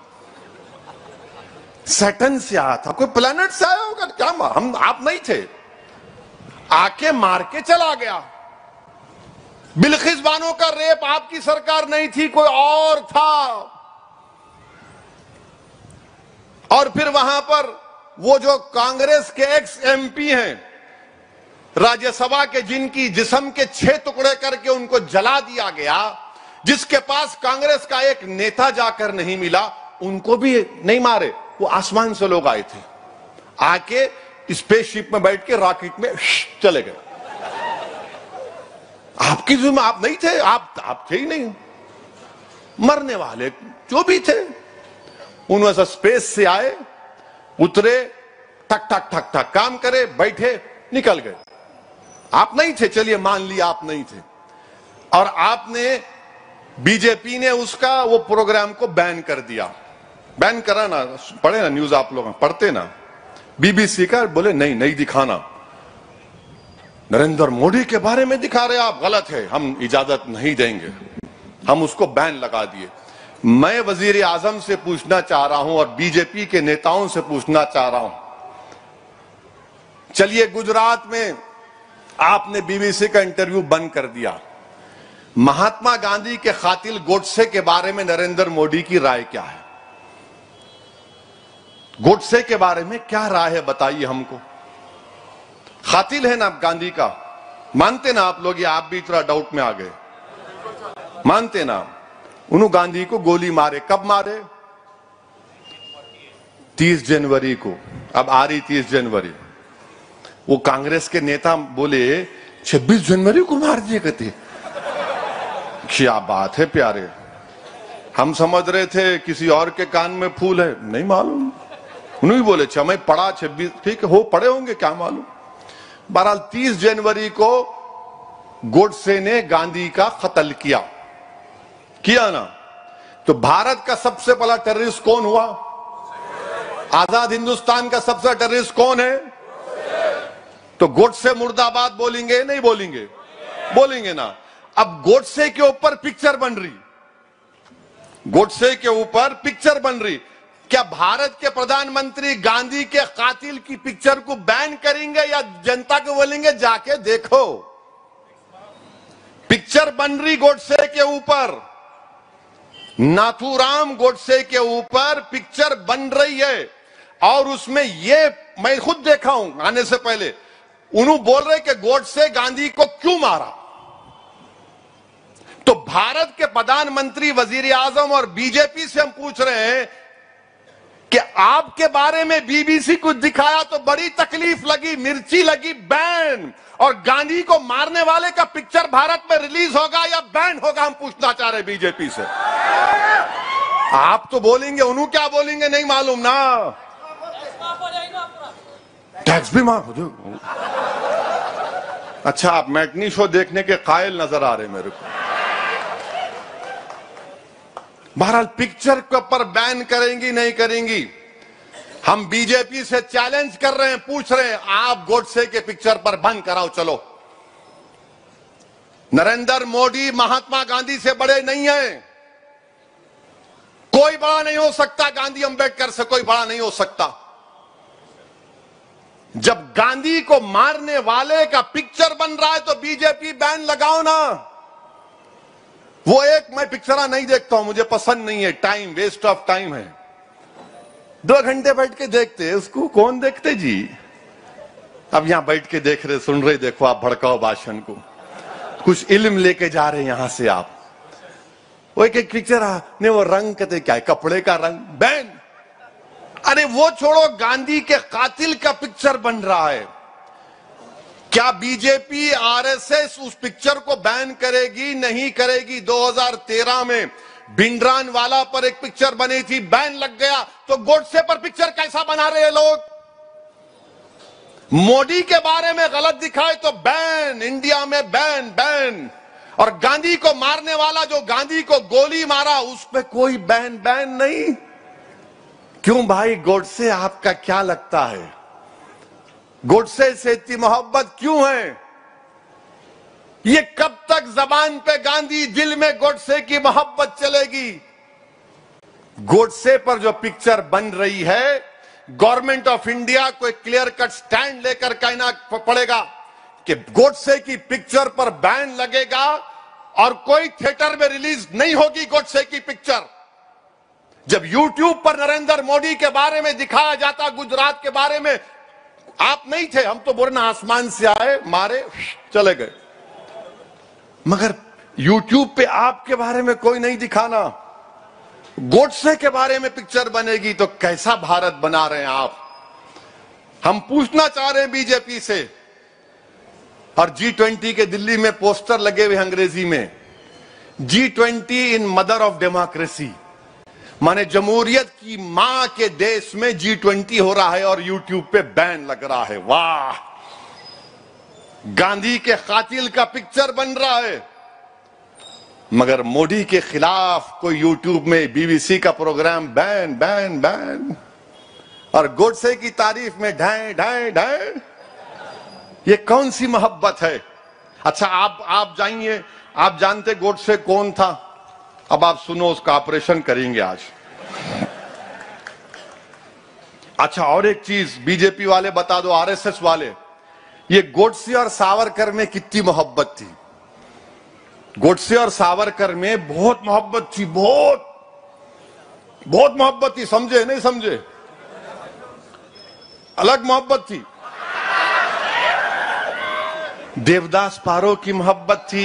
सैटर्न से आया था, कोई प्लेनेट से आया होगा क्या? हम, आप नहीं थे, आके मार के चला गया। बिल्किस बानो का रेप आपकी सरकार नहीं थी, कोई और था। और फिर वहां पर वो जो कांग्रेस के एक्स एमपी हैं राज्यसभा के, जिनकी जिस्म के 6 टुकड़े करके उनको जला दिया गया, जिसके पास कांग्रेस का एक नेता जाकर नहीं मिला, उनको भी नहीं मारे। वो आसमान से लोग आए थे, आके स्पेसशिप में बैठ के रॉकेट में चले गए। आपकी जिम्मे आप नहीं थे, आप थे ही नहीं। मरने वाले जो भी थे उनमें से स्पेस से आए, उतरे, ठक ठक ठक ठक काम करे, बैठे, निकल गए। आप नहीं थे, चलिए मान लिया आप नहीं थे। और आपने, बीजेपी ने उसका वो प्रोग्राम को बैन कर दिया। बैन करा ना, पढ़े ना न्यूज, आप लोग पढ़ते ना, बीबीसी का, बोले नहीं नहीं दिखाना, नरेंद्र मोदी के बारे में दिखा रहे आप, गलत है, हम इजाजत नहीं देंगे। हम उसको बैन लगा दिए। मैं वजीर आजम से पूछना चाह रहा हूं और बीजेपी के नेताओं से पूछना चाह रहा हूं, चलिए गुजरात में आपने बीबीसी का इंटरव्यू बंद कर दिया, महात्मा गांधी के कातिल गोडसे के बारे में नरेंद्र मोदी की राय क्या है? गोडसे के बारे में क्या राय है बताइए हमको। कातिल है ना गांधी का, मानते ना आप लोग, या आप भी थोड़ा डाउट में आ गए? मानते ना? उन्होंने गांधी को गोली मारे, कब मारे? 30 जनवरी को। अब आ रही 30 जनवरी, वो कांग्रेस के नेता बोले 26 जनवरी को मार दिए कहते। क्या बात है प्यारे, हम समझ रहे थे किसी और के कान में फूल है, नहीं मालूम। उन्होंने बोले अच्छा मैं पढ़ा 26, ठीक है हो पढ़े होंगे, क्या मालूम। बहरहाल 30 जनवरी को गोडसे ने गांधी का कत्ल किया ना। तो भारत का सबसे पहला टेररिस्ट कौन हुआ? आजाद हिंदुस्तान का सबसे बड़ा टेररिस्ट कौन है? तो गोडसे मुर्दाबाद बोलेंगे नहीं बोलेंगे? बोलेंगे ना। अब गोडसे के ऊपर पिक्चर बन रही, गोडसे के ऊपर पिक्चर बन रही। क्या भारत के प्रधानमंत्री गांधी के कातिल की पिक्चर को बैन करेंगे या जनता को बोलेंगे जाके देखो? पिक्चर बन रही गोडसे के ऊपर, नाथूराम गोडसे के ऊपर पिक्चर बन रही है। और उसमें ये मैं खुद देखा हूं आने से पहले, उन्होंने बोल रहे कि गोडसे गांधी को क्यों मारा। तो भारत के प्रधानमंत्री, वजीर आजम और बीजेपी से हम पूछ रहे हैं कि आपके बारे में बीबीसी कुछ दिखाया तो बड़ी तकलीफ लगी, मिर्ची लगी, बैन। और गांधी को मारने वाले का पिक्चर भारत में रिलीज होगा या बैन होगा, हम पूछना चाह रहे बीजेपी से। आप तो बोलेंगे, उन्होंने क्या बोलेंगे नहीं मालूम ना। टैक्स भी माफ हो। अच्छा, आप मैटनी शो देखने के कायल नजर आ रहे मेरे को। बहरहाल पिक्चर के ऊपर बैन करेंगी नहीं करेंगी, हम बीजेपी से चैलेंज कर रहे हैं, पूछ रहे हैं आप गोडसे के पिक्चर पर बंद कराओ। चलो, नरेंद्र मोदी महात्मा गांधी से बड़े नहीं है, कोई बड़ा नहीं हो सकता, गांधी अंबेडकर से कोई बड़ा नहीं हो सकता। जब गांधी को मारने वाले का पिक्चर बन रहा है तो बीजेपी बैन लगाओ ना। वो एक मैं पिक्चर नहीं देखता हूं, मुझे पसंद नहीं है, टाइम वेस्ट ऑफ टाइम है। 2 घंटे बैठ के देखते, उसको कौन देखते जी। अब यहां बैठ के देख रहे, सुन रहे, देखो आप भड़काओ भाषण को, कुछ इल्म लेके जा रहे हैं यहां से आप। वो एक पिक्चर ने वो रंग कहते क्या है, कपड़े का रंग, बैन। अरे वो छोड़ो, गांधी के कातिल का पिक्चर बन रहा है। क्या बीजेपी आरएसएस उस पिक्चर को बैन करेगी? नहीं करेगी। 2013 में भिंडरानवाला पर एक पिक्चर बनी थी, बैन लग गया। तो गोडसे पर पिक्चर कैसा बना रहे हैं लोग? मोदी के बारे में गलत दिखाए तो बैन, इंडिया में बैन बैन। और गांधी को मारने वाला जो गांधी को गोली मारा उस पर कोई बैन नहीं। क्यों भाई, गोडसे आपका क्या लगता है? गोडसे से इतनी मोहब्बत क्यों है? ये कब तक जबान पे गांधी, दिल में गोडसे की मोहब्बत चलेगी? गोडसे पर जो पिक्चर बन रही है, गवर्नमेंट ऑफ इंडिया को एक क्लियर कट स्टैंड लेकर कहना पड़ेगा कि गोडसे की पिक्चर पर बैन लगेगा और कोई थिएटर में रिलीज नहीं होगी गोडसे की पिक्चर। जब यूट्यूब पर नरेंद्र मोदी के बारे में दिखाया जाता, गुजरात के बारे में, आप नहीं थे, हम तो बोलना आसमान से आए, मारे, चले गए। मगर यूट्यूब पे आपके बारे में कोई नहीं दिखाना, गोडसे के बारे में पिक्चर बनेगी तो कैसा भारत बना रहे हैं आप? हम पूछना चाह रहे हैं बीजेपी से। और G20 के दिल्ली में पोस्टर लगे हुए अंग्रेजी में, G20 in mother of democracy, माने जमहूरियत की मां के देश में G20 हो रहा है और यूट्यूब पे बैन लग रहा है। वाह, गांधी के कातिल का पिक्चर बन रहा है, मगर मोदी के खिलाफ कोई यूट्यूब में बीबीसी का प्रोग्राम बैन बैन बैन। और गोडसे की तारीफ में ढाई ढाई ढाई। ये कौन सी मोहब्बत है? अच्छा, आप जाइए, आप जानते गोडसे कौन था? अब आप सुनो, उसका ऑपरेशन करेंगे आज। अच्छा, और एक चीज बीजेपी वाले बता दो, आरएसएस वाले, ये गोडसे और सावरकर में कितनी मोहब्बत थी। गोडसे और सावरकर में बहुत मोहब्बत थी, बहुत बहुत मोहब्बत थी, समझे नहीं समझे, अलग मोहब्बत थी। देवदास पारो की मोहब्बत थी,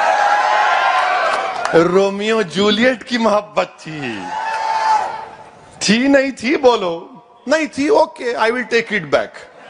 रोमियो जूलियट की मोहब्बत थी नहीं थी, बोलो नहीं थी, okay I will take it back.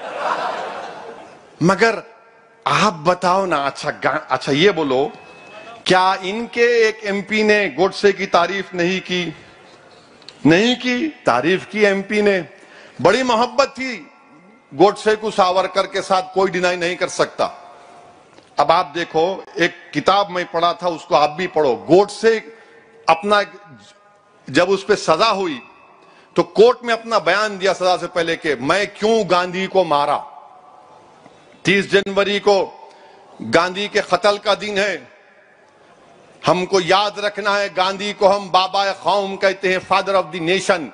मगर आप बताओ ना, अच्छा ये बोलो, क्या इनके एक एमपी ने गोडसे की तारीफ नहीं की? नहीं की, तारीफ की एमपी ने। बड़ी मोहब्बत थी गोडसे को सावरकर के साथ, कोई डिनाई नहीं कर सकता। अब आप देखो, एक किताब में पढ़ा था, उसको आप भी पढ़ो। गोडसे अपना, जब उस पर सजा हुई तो कोर्ट में अपना बयान दिया सजा से पहले कि मैं क्यों गांधी को मारा। 30 जनवरी को गांधी के कत्ल का दिन है, हमको याद रखना है, गांधी को हम बाबा कौम कहते हैं, फादर ऑफ द नेशन।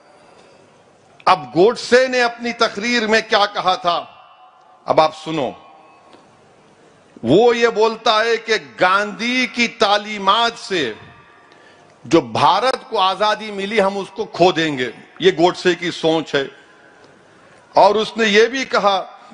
अब गोडसे ने अपनी तकरीर में क्या कहा था, अब आप सुनो। वो ये बोलता है कि गांधी की तालीमात से जो भारत को आजादी मिली हम उसको खो देंगे, ये गोडसे की सोच है। और उसने ये भी कहा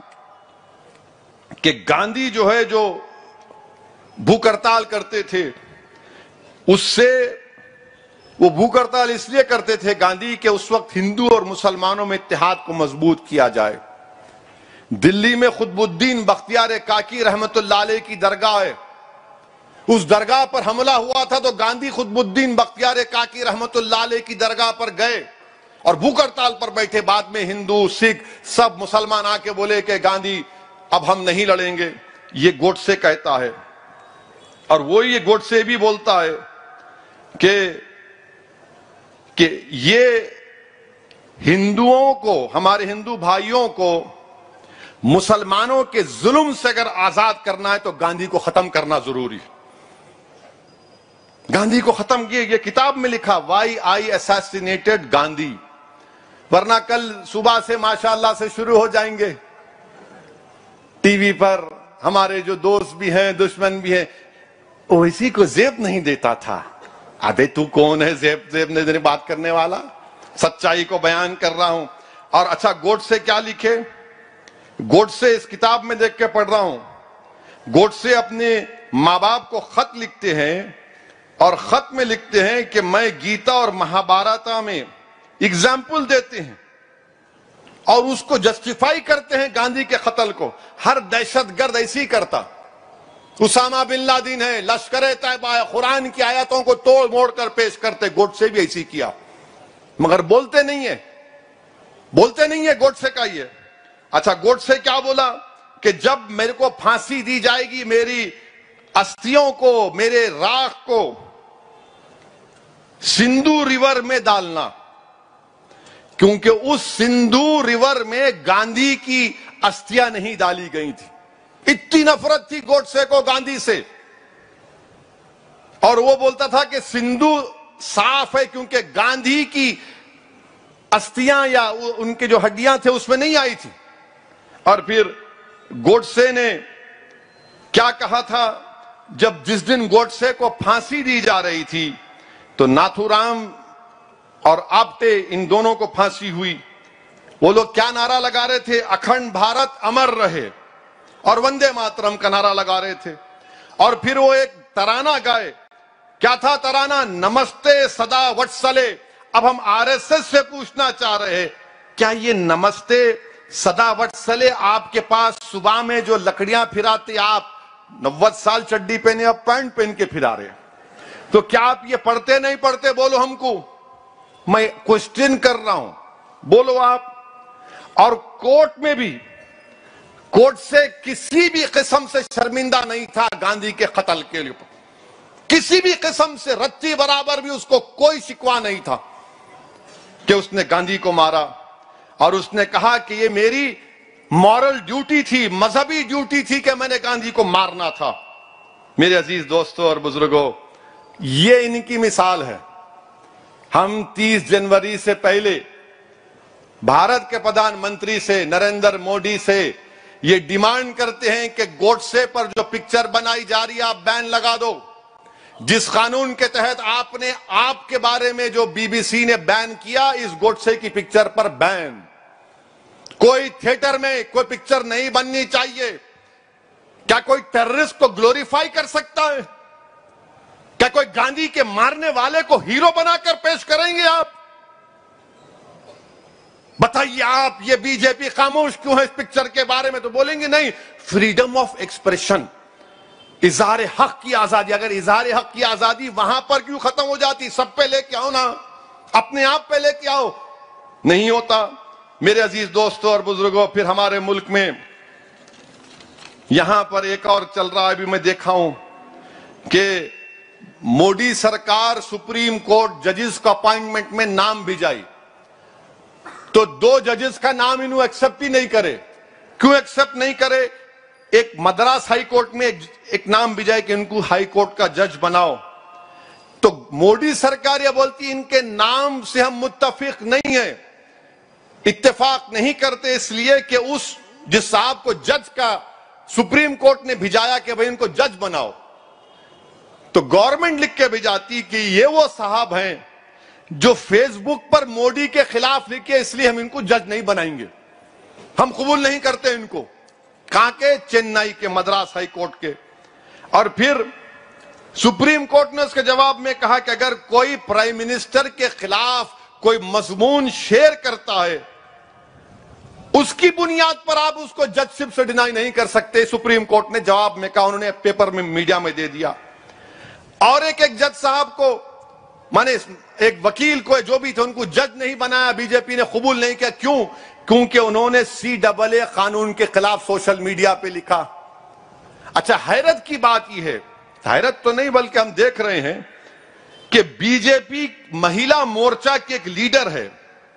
कि गांधी जो है, जो भूख हड़ताल करते थे, उससे वो भूख हड़ताल इसलिए करते थे गांधी के उस वक्त हिंदू और मुसलमानों में इत्तेहाद को मजबूत किया जाए। दिल्ली में खुतबुद्दीन बख्तियार काकी रहमतुल्लाह अलैह की दरगाह है, उस दरगाह पर हमला हुआ था तो गांधी खुतबुद्दीन बख्तियार काकी रहमतुल्लाह अलैह की दरगाह पर गए और भूख हड़ताल पर बैठे। बाद में हिंदू सिख सब मुसलमान आके बोले कि गांधी अब हम नहीं लड़ेंगे, ये गोडसे कहता है। और वो ये गोडसे भी बोलता है कि ये हिंदुओं को, हमारे हिंदू भाइयों को मुसलमानों के जुल्म से अगर आजाद करना है तो गांधी को खत्म करना जरूरी है। गांधी को खत्म किए, ये किताब में लिखा, वाई आई असैसिनेटेड गांधी। वरना कल सुबह से माशाअल्लाह से शुरू हो जाएंगे टीवी पर, हमारे जो दोस्त भी हैं दुश्मन भी हैं, ओवैसी को जेब नहीं देता था। अबे तू कौन है जेब ने देने बात करने वाला? सच्चाई को बयान कर रहा हूं। और अच्छा, गोडसे क्या लिखे, गोडसे इस किताब में देख के पढ़ रहा हूं, गोडसे अपने माँ बाप को खत लिखते हैं और खत में लिखते हैं कि मैं गीता और महाभारत में एग्जाम्पल देते हैं और उसको जस्टिफाई करते हैं गांधी के कत्ल को। हर दहशतगर्द ऐसी ही करता, उसामा बिन लादेन है, लश्कर तैयबा है, कुरान की आयतों को तोड़ मोड़ कर पेश करते, गोडसे भी ऐसी किया। मगर बोलते नहीं है गोडसे का ये। अच्छा, गोडसे क्या बोला कि जब मेरे को फांसी दी जाएगी, मेरी अस्थियों को, मेरे राख को सिंधु रिवर में डालना, क्योंकि उस सिंधु रिवर में गांधी की अस्थियां नहीं डाली गई थी। इतनी नफरत थी गोडसे को गांधी से। और वो बोलता था कि सिंधु साफ है क्योंकि गांधी की अस्थियां या उनके जो हड्डियां थे उसमें नहीं आई थी। और फिर गोडसे ने क्या कहा था, जब जिस दिन गोडसे को फांसी दी जा रही थी तो नाथूराम और आप्टे, इन दोनों को फांसी हुई। वो लोग क्या नारा लगा रहे थे, अखंड भारत अमर रहे और वंदे मातरम का नारा लगा रहे थे। और फिर वो एक तराना गाए, क्या था तराना, नमस्ते सदा वत्सले। अब हम आरएसएस से पूछना चाह रहे हैं, क्या ये नमस्ते सदा वत्सले आपके पास सुबह में जो लकड़ियां फिराते, आप 90 साल चड्डी पहने अब पैंट पहन के फिरा रहे, तो क्या आप ये पढ़ते नहीं पढ़ते? बोलो हमको, मैं क्वेश्चन कर रहा हूं, बोलो आप। और कोर्ट में भी, कोर्ट से किसी भी किस्म से शर्मिंदा नहीं था गांधी के कत्ल के लिए, किसी भी किस्म से रत्ती बराबर भी उसको कोई शिकवा नहीं था कि उसने गांधी को मारा। और उसने कहा कि ये मेरी मॉरल ड्यूटी थी, मजहबी ड्यूटी थी कि मैंने गांधी को मारना था। मेरे अजीज दोस्तों और बुजुर्गों, ये इनकी मिसाल है। हम 30 जनवरी से पहले भारत के प्रधानमंत्री से, नरेंद्र मोदी से ये डिमांड करते हैं कि गोडसे पर जो पिक्चर बनाई जा रही है आप बैन लगा दो। जिस कानून के तहत आपने आपके बारे में जो बीबीसी ने बैन किया, इस गोडसे की पिक्चर पर बैन। कोई थिएटर में कोई पिक्चर नहीं बननी चाहिए। क्या कोई टेररिस्ट को ग्लोरीफाई कर सकता है? क्या कोई गांधी के मारने वाले को हीरो बनाकर पेश करेंगे आप? बताइए आप, ये बीजेपी खामोश क्यों है इस पिक्चर के बारे में? तो बोलेंगे नहीं, फ्रीडम ऑफ एक्सप्रेशन, इजहार हक की आजादी। अगर इजहार हक की आजादी वहां पर क्यों खत्म हो जाती? सब पे लेके आओ ना, अपने आप पे लेके आओ। नहीं होता। मेरे अजीज दोस्तों और बुजुर्गों, फिर हमारे मुल्क में यहां पर एक और चल रहा है, अभी मैं देखा हूं कि मोदी सरकार सुप्रीम कोर्ट जजेस का अपॉइंटमेंट में नाम भिजाई, तो 2 जजेस का नाम इन्हों एक्सेप्ट ही नहीं करे। क्यों एक्सेप्ट नहीं करे? एक मद्रास हाई कोर्ट में एक नाम भिजाए कि इनको हाई कोर्ट का जज बनाओ, तो मोदी सरकार यह बोलती इनके नाम से हम मुत्तफिक नहीं है, इत्तेफाक नहीं करते, इसलिए कि उस जिस साहब को जज का सुप्रीम कोर्ट ने भिजाया कि भाई इनको जज बनाओ, तो गवर्नमेंट लिख के भिजाती कि ये वो साहब हैं जो फेसबुक पर मोदी के खिलाफ लिखे, इसलिए हम इनको जज नहीं बनाएंगे, हम कबूल नहीं करते इनको। कहां के? चेन्नई के मद्रास हाई कोर्ट के। और फिर सुप्रीम कोर्ट ने उसके जवाब में कहा कि अगर कोई प्राइम मिनिस्टर के खिलाफ कोई मजमून शेयर करता है, उसकी बुनियाद पर आप उसको जजशिप से डिनाई नहीं कर सकते। सुप्रीम कोर्ट ने जवाब में कहा, उन्होंने पेपर में मीडिया में दे दिया। और एक जज साहब को, माने एक वकील को, जो भी थे, उनको जज नहीं बनाया, बीजेपी ने कबूल नहीं किया। क्यों? क्योंकि उन्होंने CAA कानून के खिलाफ सोशल मीडिया पे लिखा। अच्छा, हैरत की बात यह है, हैरत तो नहीं बल्कि हम देख रहे हैं कि बीजेपी महिला मोर्चा के एक लीडर है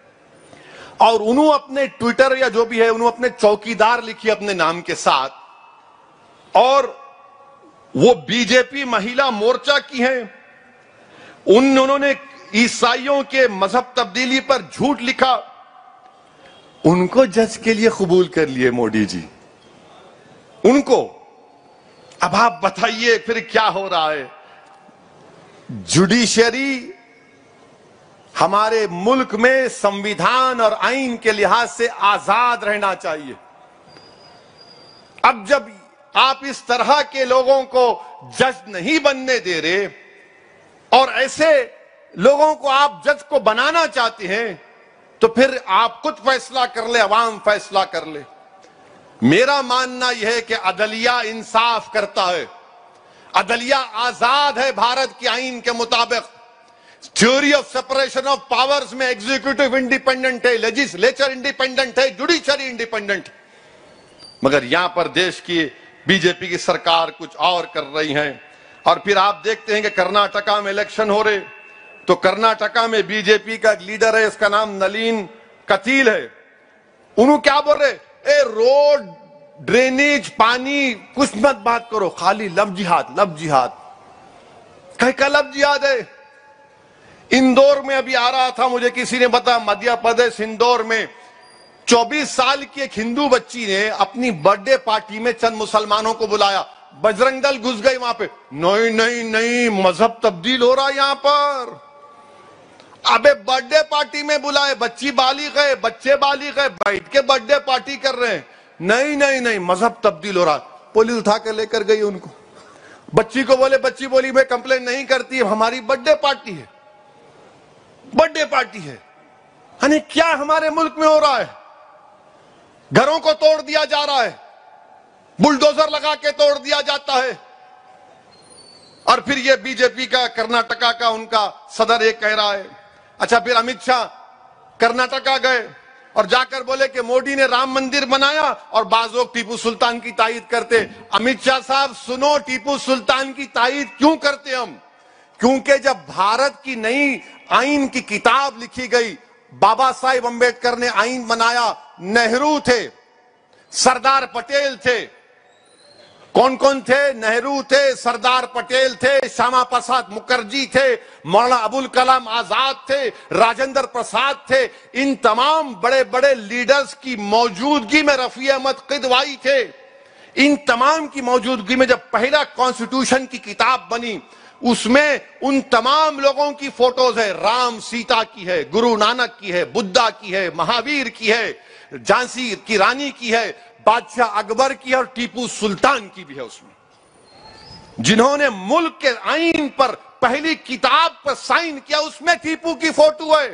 और उन्होंने अपने ट्विटर या जो भी है, उन्होंने अपने चौकीदार लिखी अपने नाम के साथ, और वो बीजेपी महिला मोर्चा की हैं। उन्होंने ईसाइयों के मजहब तब्दीली पर झूठ लिखा, उनको जज के लिए कबूल कर लिए मोदी जी, उनको। अब आप बताइए फिर क्या हो रहा है? जुडिशरी हमारे मुल्क में संविधान और आइन के लिहाज से आजाद रहना चाहिए। अब जब आप इस तरह के लोगों को जज नहीं बनने दे रहे और ऐसे लोगों को आप जज को बनाना चाहते हैं, तो फिर आप खुद फैसला कर ले, अवाम फैसला कर ले। मेरा मानना यह है कि अदलिया इंसाफ करता है, अदलिया आजाद है भारत के आइन के मुताबिक। Theory of separation of powers में एग्जीक्यूटिव इंडिपेंडेंट है, लेजिस्लेचर इंडिपेंडेंट है, जुडिशरी इंडिपेंडेंट। मगर यहां पर देश की बीजेपी की सरकार कुछ और कर रही है। और फिर आप देखते हैं कि कर्नाटका में इलेक्शन हो रहे, तो कर्नाटका में बीजेपी का एक लीडर है, इसका नाम नलीन कतील है। उन्होंने क्या बोल रहे? ए रोड, ड्रेनेज, पानी कुछ मत बात करो, खाली लव जिहाद, लव जिहाद। कहीं का लव जिहाद है? इंदौर में अभी आ रहा था, मुझे किसी ने बताया, मध्य प्रदेश इंदौर में 24 साल की एक हिंदू बच्ची ने अपनी बर्थडे पार्टी में चंद मुसलमानों को बुलाया, बजरंग दल घुस गई वहां पे। नहीं नहीं नहीं, मजहब तब्दील हो रहा है यहां पर। अबे बर्थडे पार्टी में बुलाए, बच्ची बालिग है, बच्चे बालिग है, बैठ के बर्थडे पार्टी कर रहे हैं। नहीं नहीं नहीं, मजहब तब्दील हो रहा। पुलिस उठा कर लेकर गई उनको। बच्ची को बोले, बच्ची बोली मैं कंप्लेन नहीं करती, हमारी बर्थडे पार्टी है, बर्थडे पार्टी है। यानी क्या हमारे मुल्क में हो रहा है? घरों को तोड़ दिया जा रहा है, बुलडोजर लगा के तोड़ दिया जाता है। और फिर ये बीजेपी का कर्नाटका का उनका सदर ये कह रहा है। अच्छा, फिर अमित शाह कर्नाटका गए और जाकर बोले कि मोदी ने राम मंदिर बनाया और बाज लोग टीपू सुल्तान की तायीद करते। अमित शाह साहब सुनो, टीपू सुल्तान की तायीद क्यों करते हम? क्योंकि जब भारत की नई आइन की किताब लिखी गई, बाबा साहेब अंबेडकर ने आइन बनाया, नेहरू थे, सरदार पटेल थे। कौन कौन थे? नेहरू थे, सरदार पटेल थे, श्यामा प्रसाद मुखर्जी थे, मौलाना अबुल कलाम आजाद थे, राजेंद्र प्रसाद थे। इन तमाम बड़े बड़े लीडर्स की मौजूदगी में रफी अहमद किदवाई थे। इन तमाम की मौजूदगी में जब पहला कॉन्स्टिट्यूशन की किताब बनी, उसमें उन तमाम लोगों की फोटोज है, राम सीता की है, गुरु नानक की है, बुद्धा की है, महावीर की है, झांसी की रानी की है, बादशाह अकबर की है और टीपू सुल्तान की भी है उसमें, जिन्होंने मुल्क के आईन पर पहली किताब पर साइन किया, उसमें टीपू की फोटो है।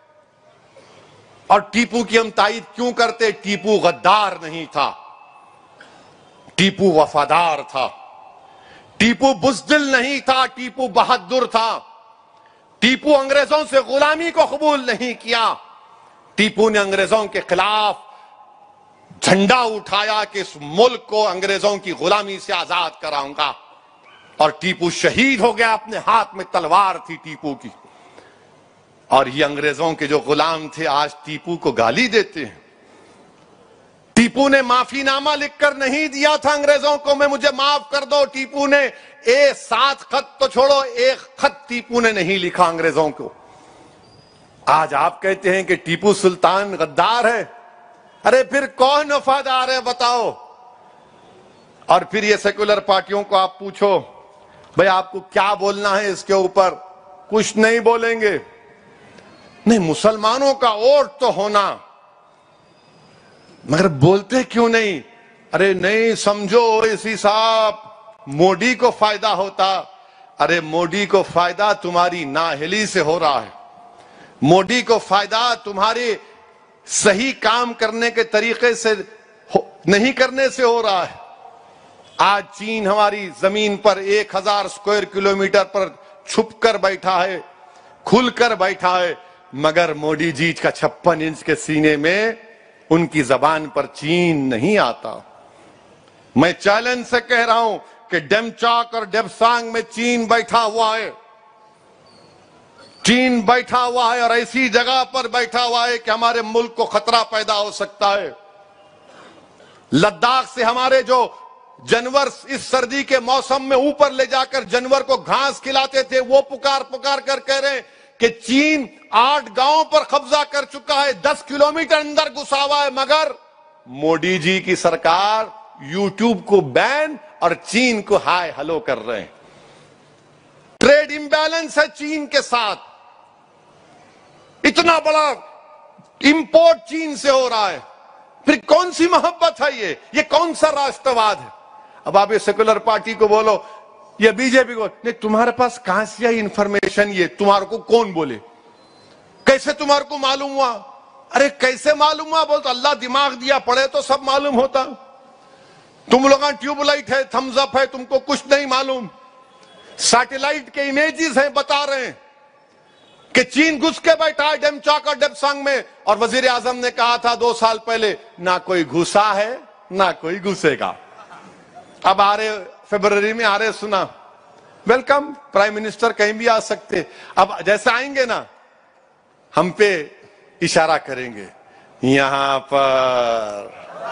और टीपू की हम तारीफ क्यों करते? टीपू गद्दार नहीं था, टीपू वफादार था, टीपू बुज़दिल नहीं था, टीपू बहादुर था, टीपू अंग्रेजों से गुलामी को कबूल नहीं किया, टीपू ने अंग्रेजों के खिलाफ झंडा उठाया कि इस मुल्क को अंग्रेजों की गुलामी से आजाद कराऊंगा, और टीपू शहीद हो गया, अपने हाथ में तलवार थी टीपू की। और ये अंग्रेजों के जो गुलाम थे आज टीपू को गाली देते हैं। टीपू ने माफीनामा लिखकर नहीं दिया था अंग्रेजों को, मैं मुझे माफ कर दो। टीपू ने 7 खत तो छोड़ो, 1 खत टीपू ने नहीं लिखा अंग्रेजों को। आज आप कहते हैं कि टीपू सुल्तान गद्दार है, अरे फिर कौन वफादार है बताओ? और फिर ये सेकुलर पार्टियों को आप पूछो भाई आपको क्या बोलना है इसके ऊपर, कुछ नहीं बोलेंगे। नहीं, मुसलमानों का वोट तो होना, मगर बोलते क्यों नहीं? अरे नहीं समझो इसी साहब, मोदी को फायदा होता। अरे मोदी को फायदा तुम्हारी नाअहली से हो रहा है, मोदी को फायदा तुम्हारे सही काम करने के तरीके से नहीं करने से हो रहा है। आज चीन हमारी जमीन पर 1000 स्क्वायर किलोमीटर पर छुपकर बैठा है, खुलकर बैठा है, मगर मोदी जी का 56 इंच के सीने में उनकी जबान पर चीन नहीं आता। मैं चैलेंज से कह रहा हूं कि डेमचाक और डेपसांग में चीन बैठा हुआ है, चीन बैठा हुआ है और ऐसी जगह पर बैठा हुआ है कि हमारे मुल्क को खतरा पैदा हो सकता है। लद्दाख से हमारे जो जानवर इस सर्दी के मौसम में ऊपर ले जाकर जानवर को घास खिलाते थे, वो पुकार पुकार कर कह रहे हैं कि चीन 8 गांवों पर कब्जा कर चुका है, 10 किलोमीटर अंदर घुसा हुआ है, मगर मोदी जी की सरकार यूट्यूब को बैन और चीन को हाय हेलो कर रहे हैं। ट्रेड इंबैलेंस है चीन के साथ, इतना बड़ा इंपोर्ट चीन से हो रहा है, फिर कौन सी मोहब्बत है ये कौन सा राष्ट्रवाद है? अब आप ये सेकुलर पार्टी को बोलो या बीजेपी को, नहीं तुम्हारे पास कहां से आई इंफॉर्मेशन, ये तुम्हारे को कौन बोले, कैसे तुम्हारे को मालूम हुआ? अरे कैसे मालूम हुआ? बोल तो अल्लाह दिमाग दिया, पढ़े तो सब मालूम होता। तुम लोग ट्यूबलाइट है, थम्स अप है, तुमको कुछ नहीं मालूम। सैटेलाइट के इमेजेस हैं, बता रहे हैं कि चीन घुस के बैठा है डेमचाक और डेपसांग में, और वजीर आजम ने कहा था 2 साल पहले ना कोई घुसा है ना कोई घुसेगा। अब आ रहे फरवरी में आ रहे, सुना, वेलकम, प्राइम मिनिस्टर कहीं भी आ सकते। अब जैसे आएंगे ना हम पे इशारा करेंगे, यहां पर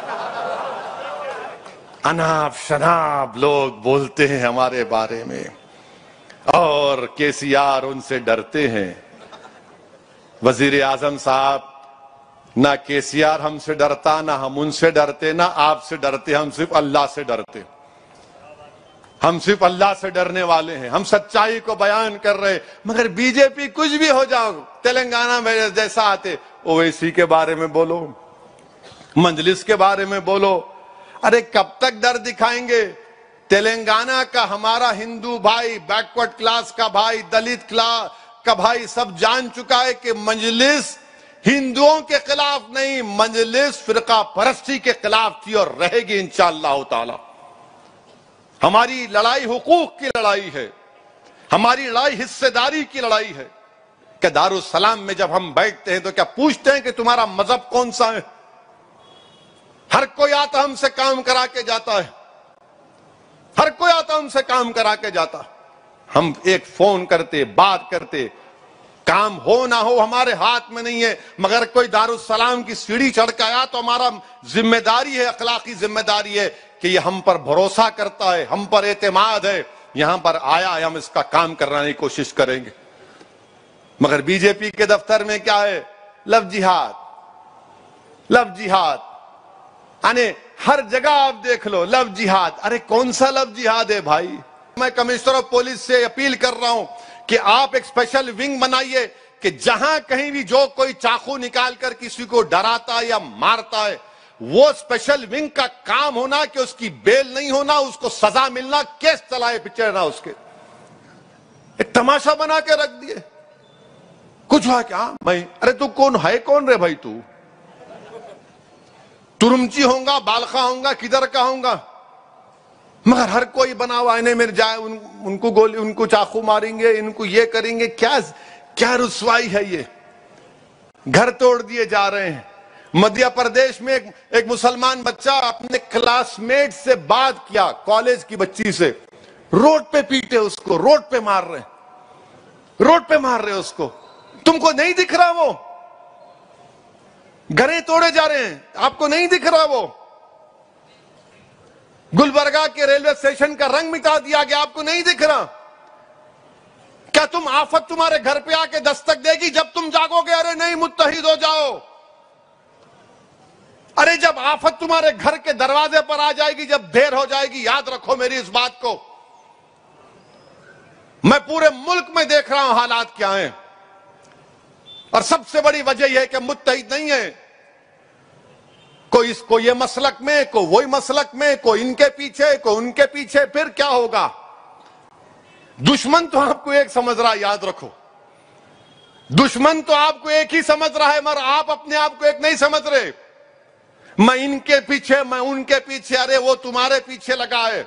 अनाप शनाप लोग बोलते हैं हमारे बारे में और केसीआर उनसे डरते हैं। वजीर आजम साहब, ना केसीआर हमसे डरता, ना हम उनसे डरते, ना आपसे डरते, हम सिर्फ अल्लाह से डरते। हम सिर्फ अल्लाह से डरने वाले हैं, हम सच्चाई को बयान कर रहे। मगर बीजेपी कुछ भी हो जाओ, तेलंगाना में जैसा आते ओवैसी के बारे में बोलो, मजलिस के बारे में बोलो, अरे कब तक डर दिखाएंगे? तेलंगाना का हमारा हिंदू भाई, बैकवर्ड क्लास का भाई, दलित क्लास का भाई सब जान चुका है कि मजलिस हिंदुओं के खिलाफ नहीं, मजलिस फिरका परस्ती के खिलाफ थी और रहेगी इंशाअल्लाह ताला। हमारी लड़ाई हुकूक की लड़ाई है, हमारी लड़ाई हिस्सेदारी की लड़ाई है। कि दारुस्सलाम में जब हम बैठते हैं तो क्या पूछते हैं कि तुम्हारा मजहब कौन सा है? हर कोई आता हमसे काम करा के जाता है, हर कोई आता हमसे काम करा के जाता। हम एक फोन करते, बात करते, काम हो ना हो हमारे हाथ में नहीं है, मगर कोई दारुस्सलाम की सीढ़ी चढ़ के आया तो हमारा जिम्मेदारी है, अखलाकी जिम्मेदारी है कि ये हम पर भरोसा करता है, हम पर एतमाद है, यहां पर आया है, हम इसका काम करने की कोशिश करेंगे। मगर बीजेपी के दफ्तर में क्या है? लव जिहाद, लव जिहाद, यानी हर जगह आप देख लो लव जिहाद। अरे कौन सा लव जिहाद है भाई? मैं कमिश्नर ऑफ पुलिस से अपील कर रहा हूं कि आप एक स्पेशल विंग बनाइए कि जहां कहीं भी जो कोई चाकू निकालकर किसी को डराता है या मारता है, वो स्पेशल विंग का काम होना कि उसकी बेल नहीं होना, उसको सजा मिलना, केस चलाए पिछड़ना उसके। एक तमाशा बना के रख दिए। कुछ हुआ क्या? मैं, अरे तू कौन है, कौन रे भाई? तू तुरुमची होगा, बालखा होगा, किधर का होगा? मगर हर कोई बना हुआ आईने में जाए, उनको गोली, उनको चाकू मारेंगे, इनको ये करेंगे। क्या क्या रुसवाई है ये? घर तोड़ दिए जा रहे हैं। मध्य प्रदेश में एक मुसलमान बच्चा अपने क्लासमेट से बात किया, कॉलेज की बच्ची से, रोड पे पीटे उसको, रोड पे मार रहे, रोड पे मार रहे उसको। तुमको नहीं दिख रहा? वो घरें तोड़े जा रहे हैं, आपको नहीं दिख रहा? वो गुलबर्गा के रेलवे स्टेशन का रंग मिटा दिया गया, आपको नहीं दिख रहा? क्या तुम आफत तुम्हारे घर पे आके दस्तक देगी जब तुम जागोगे? अरे नहीं, मुत्तहिद हो जाओ। अरे जब आफत तुम्हारे घर के दरवाजे पर आ जाएगी, जब देर हो जाएगी, याद रखो मेरी इस बात को। मैं पूरे मुल्क में देख रहा हूं हालात क्या हैं, और सबसे बड़ी वजह यह है कि मुत्तहिद नहीं है। कोई इसको ये मसलक में, कोई वही मसलक में, कोई इनके पीछे, कोई उनके पीछे। फिर क्या होगा? दुश्मन तो आपको एक समझ रहा है, याद रखो। दुश्मन तो आपको एक ही समझ रहा है, मगर आप अपने आप को एक नहीं समझ रहे। मैं इनके पीछे, मैं उनके पीछे। अरे वो तुम्हारे पीछे लगा है।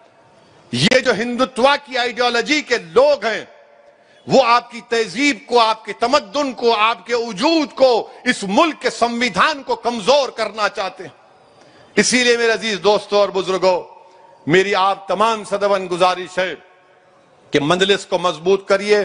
ये जो हिंदुत्व की आइडियोलॉजी के लोग हैं, वो आपकी तहजीब को, आपके तमद्दुन को, आपके वजूद को, इस मुल्क के संविधान को कमजोर करना चाहते हैं। इसीलिए मेरे अजीज दोस्तों और बुजुर्गों, मेरी आप तमाम सदवन गुजारिश है कि मजलिस को मजबूत करिए,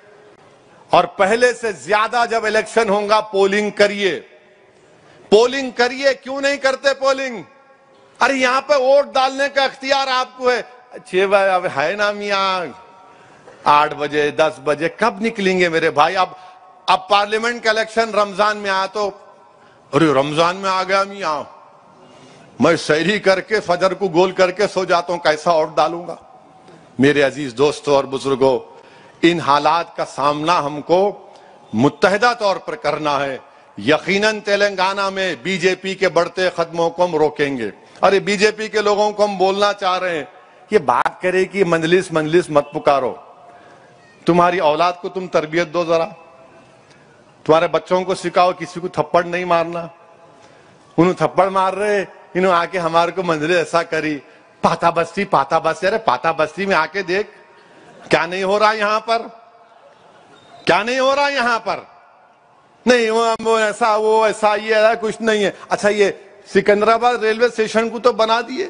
और पहले से ज्यादा जब इलेक्शन होगा पोलिंग करिए। पोलिंग करिए। क्यों नहीं करते पोलिंग? अरे यहां पे वोट डालने का अख्तियार आपको है। 6 बजे अब है ना मियां, 8 बजे 10 बजे कब निकलेंगे मेरे भाई? अब पार्लियामेंट का इलेक्शन रमजान में आया तो, अरे रमजान में आ गया मियां, मैं सहरी करके फजर को गोल करके सो जाता हूं, कैसा वोट डालूंगा? मेरे अजीज दोस्तों और बुजुर्गों, इन हालात का सामना हमको मुत्तहिदा तौर पर करना है। यकीनन तेलंगाना में बीजेपी के बढ़ते कदमों को हम रोकेंगे। अरे बीजेपी के लोगों को हम बोलना चाह रहे हैं, ये बात करे कि मंजलिस मंजलिस मत पुकारो। तुम्हारी औलाद को तुम तरबियत दो जरा, तुम्हारे बच्चों को सिखाओ किसी को थप्पड़ नहीं मारना। उन्होंने थप्पड़ मार रहे, इन्होंने आके हमारे को मंजलिस ऐसा करी, पाता बस्ती पाता बस्ती। अरे पाता बस्ती में आके देख क्या नहीं हो रहा यहां पर, क्या नहीं हो रहा यहां पर? नहीं वो ऐसा, वो ऐसा, ये ऐसा कुछ नहीं है। अच्छा ये सिकंदराबाद रेलवे स्टेशन को तो बना दिए,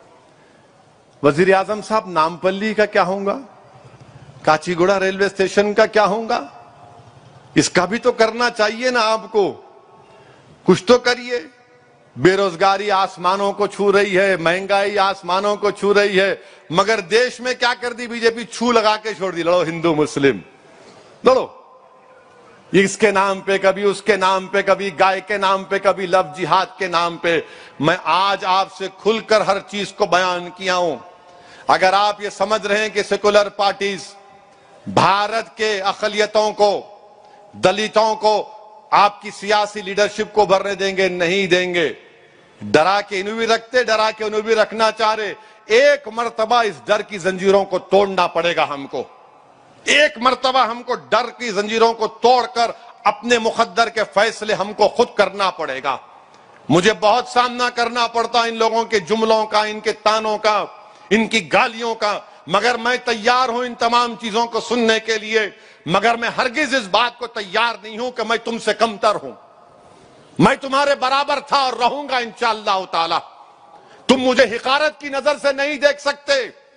वजीर आजम साहब नामपल्ली का क्या होगा? काचीगुड़ा रेलवे स्टेशन का क्या होगा? इसका भी तो करना चाहिए ना आपको, कुछ तो करिए। बेरोजगारी आसमानों को छू रही है, महंगाई आसमानों को छू रही है, मगर देश में क्या कर दी बीजेपी? छू लगा के छोड़ दी। लड़ो हिंदू मुस्लिम, लड़ो, इसके नाम पे, कभी उसके नाम पे, कभी गाय के नाम पे, कभी लव जिहाद के नाम पे। मैं आज आपसे खुलकर हर चीज को बयान किया हूं। अगर आप ये समझ रहे हैं कि सेकुलर पार्टीज भारत के अकलियतों को, दलितों को, आपकी सियासी लीडरशिप को भरने देंगे, नहीं देंगे। डरा के इन्हें भी रखते, डरा के उन्हें भी रखना चाह रहे। एक मर्तबा इस डर की जंजीरों को तोड़ना पड़ेगा हमको। एक मर्तबा हमको डर की जंजीरों को तोड़कर अपने मुकद्दर के फैसले हमको खुद करना पड़ेगा। मुझे बहुत सामना करना पड़ता इन लोगों के जुमलों का, इनके तानों का, इनकी गालियों का, मगर मैं तैयार हूं इन तमाम चीजों को सुनने के लिए। मगर मैं हरगिज इस बात को तैयार नहीं हूं कि मैं तुमसे कमतर हूं। मैं तुम्हारे बराबर था और रहूंगा इंशाअल्लाह ताला। तुम मुझे हिकारत की नजर से नहीं देख सकते।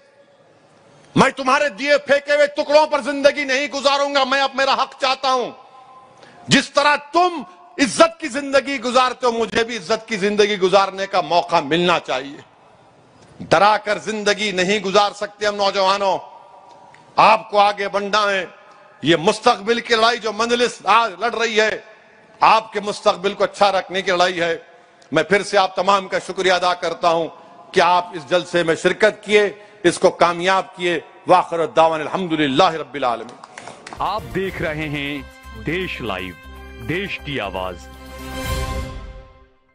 मैं तुम्हारे दिए फेंके हुए टुकड़ों पर जिंदगी नहीं गुजारूंगा। मैं अब मेरा हक चाहता हूं। जिस तरह तुम इज्जत की जिंदगी गुजारते हो, मुझे भी इज्जत की जिंदगी गुजारने का मौका मिलना चाहिए। डरा कर जिंदगी नहीं गुजार सकते हम नौजवानों। आपको आगे बढ़ना है। ये मुस्तकबिल की लड़ाई जो मंजलिस आज लड़ रही है, आपके मुस्तकबिल को अच्छा रखने की लड़ाई है। मैं फिर से आप तमाम का शुक्रिया अदा करता हूं कि आप इस जलसे में शिरकत किए। इसको कामयाब किए। वाखिर दावन अल्हम्दुलिल्लाह रब्बिल आलमीन। आप देख रहे हैं देश लाइव, देश की आवाज।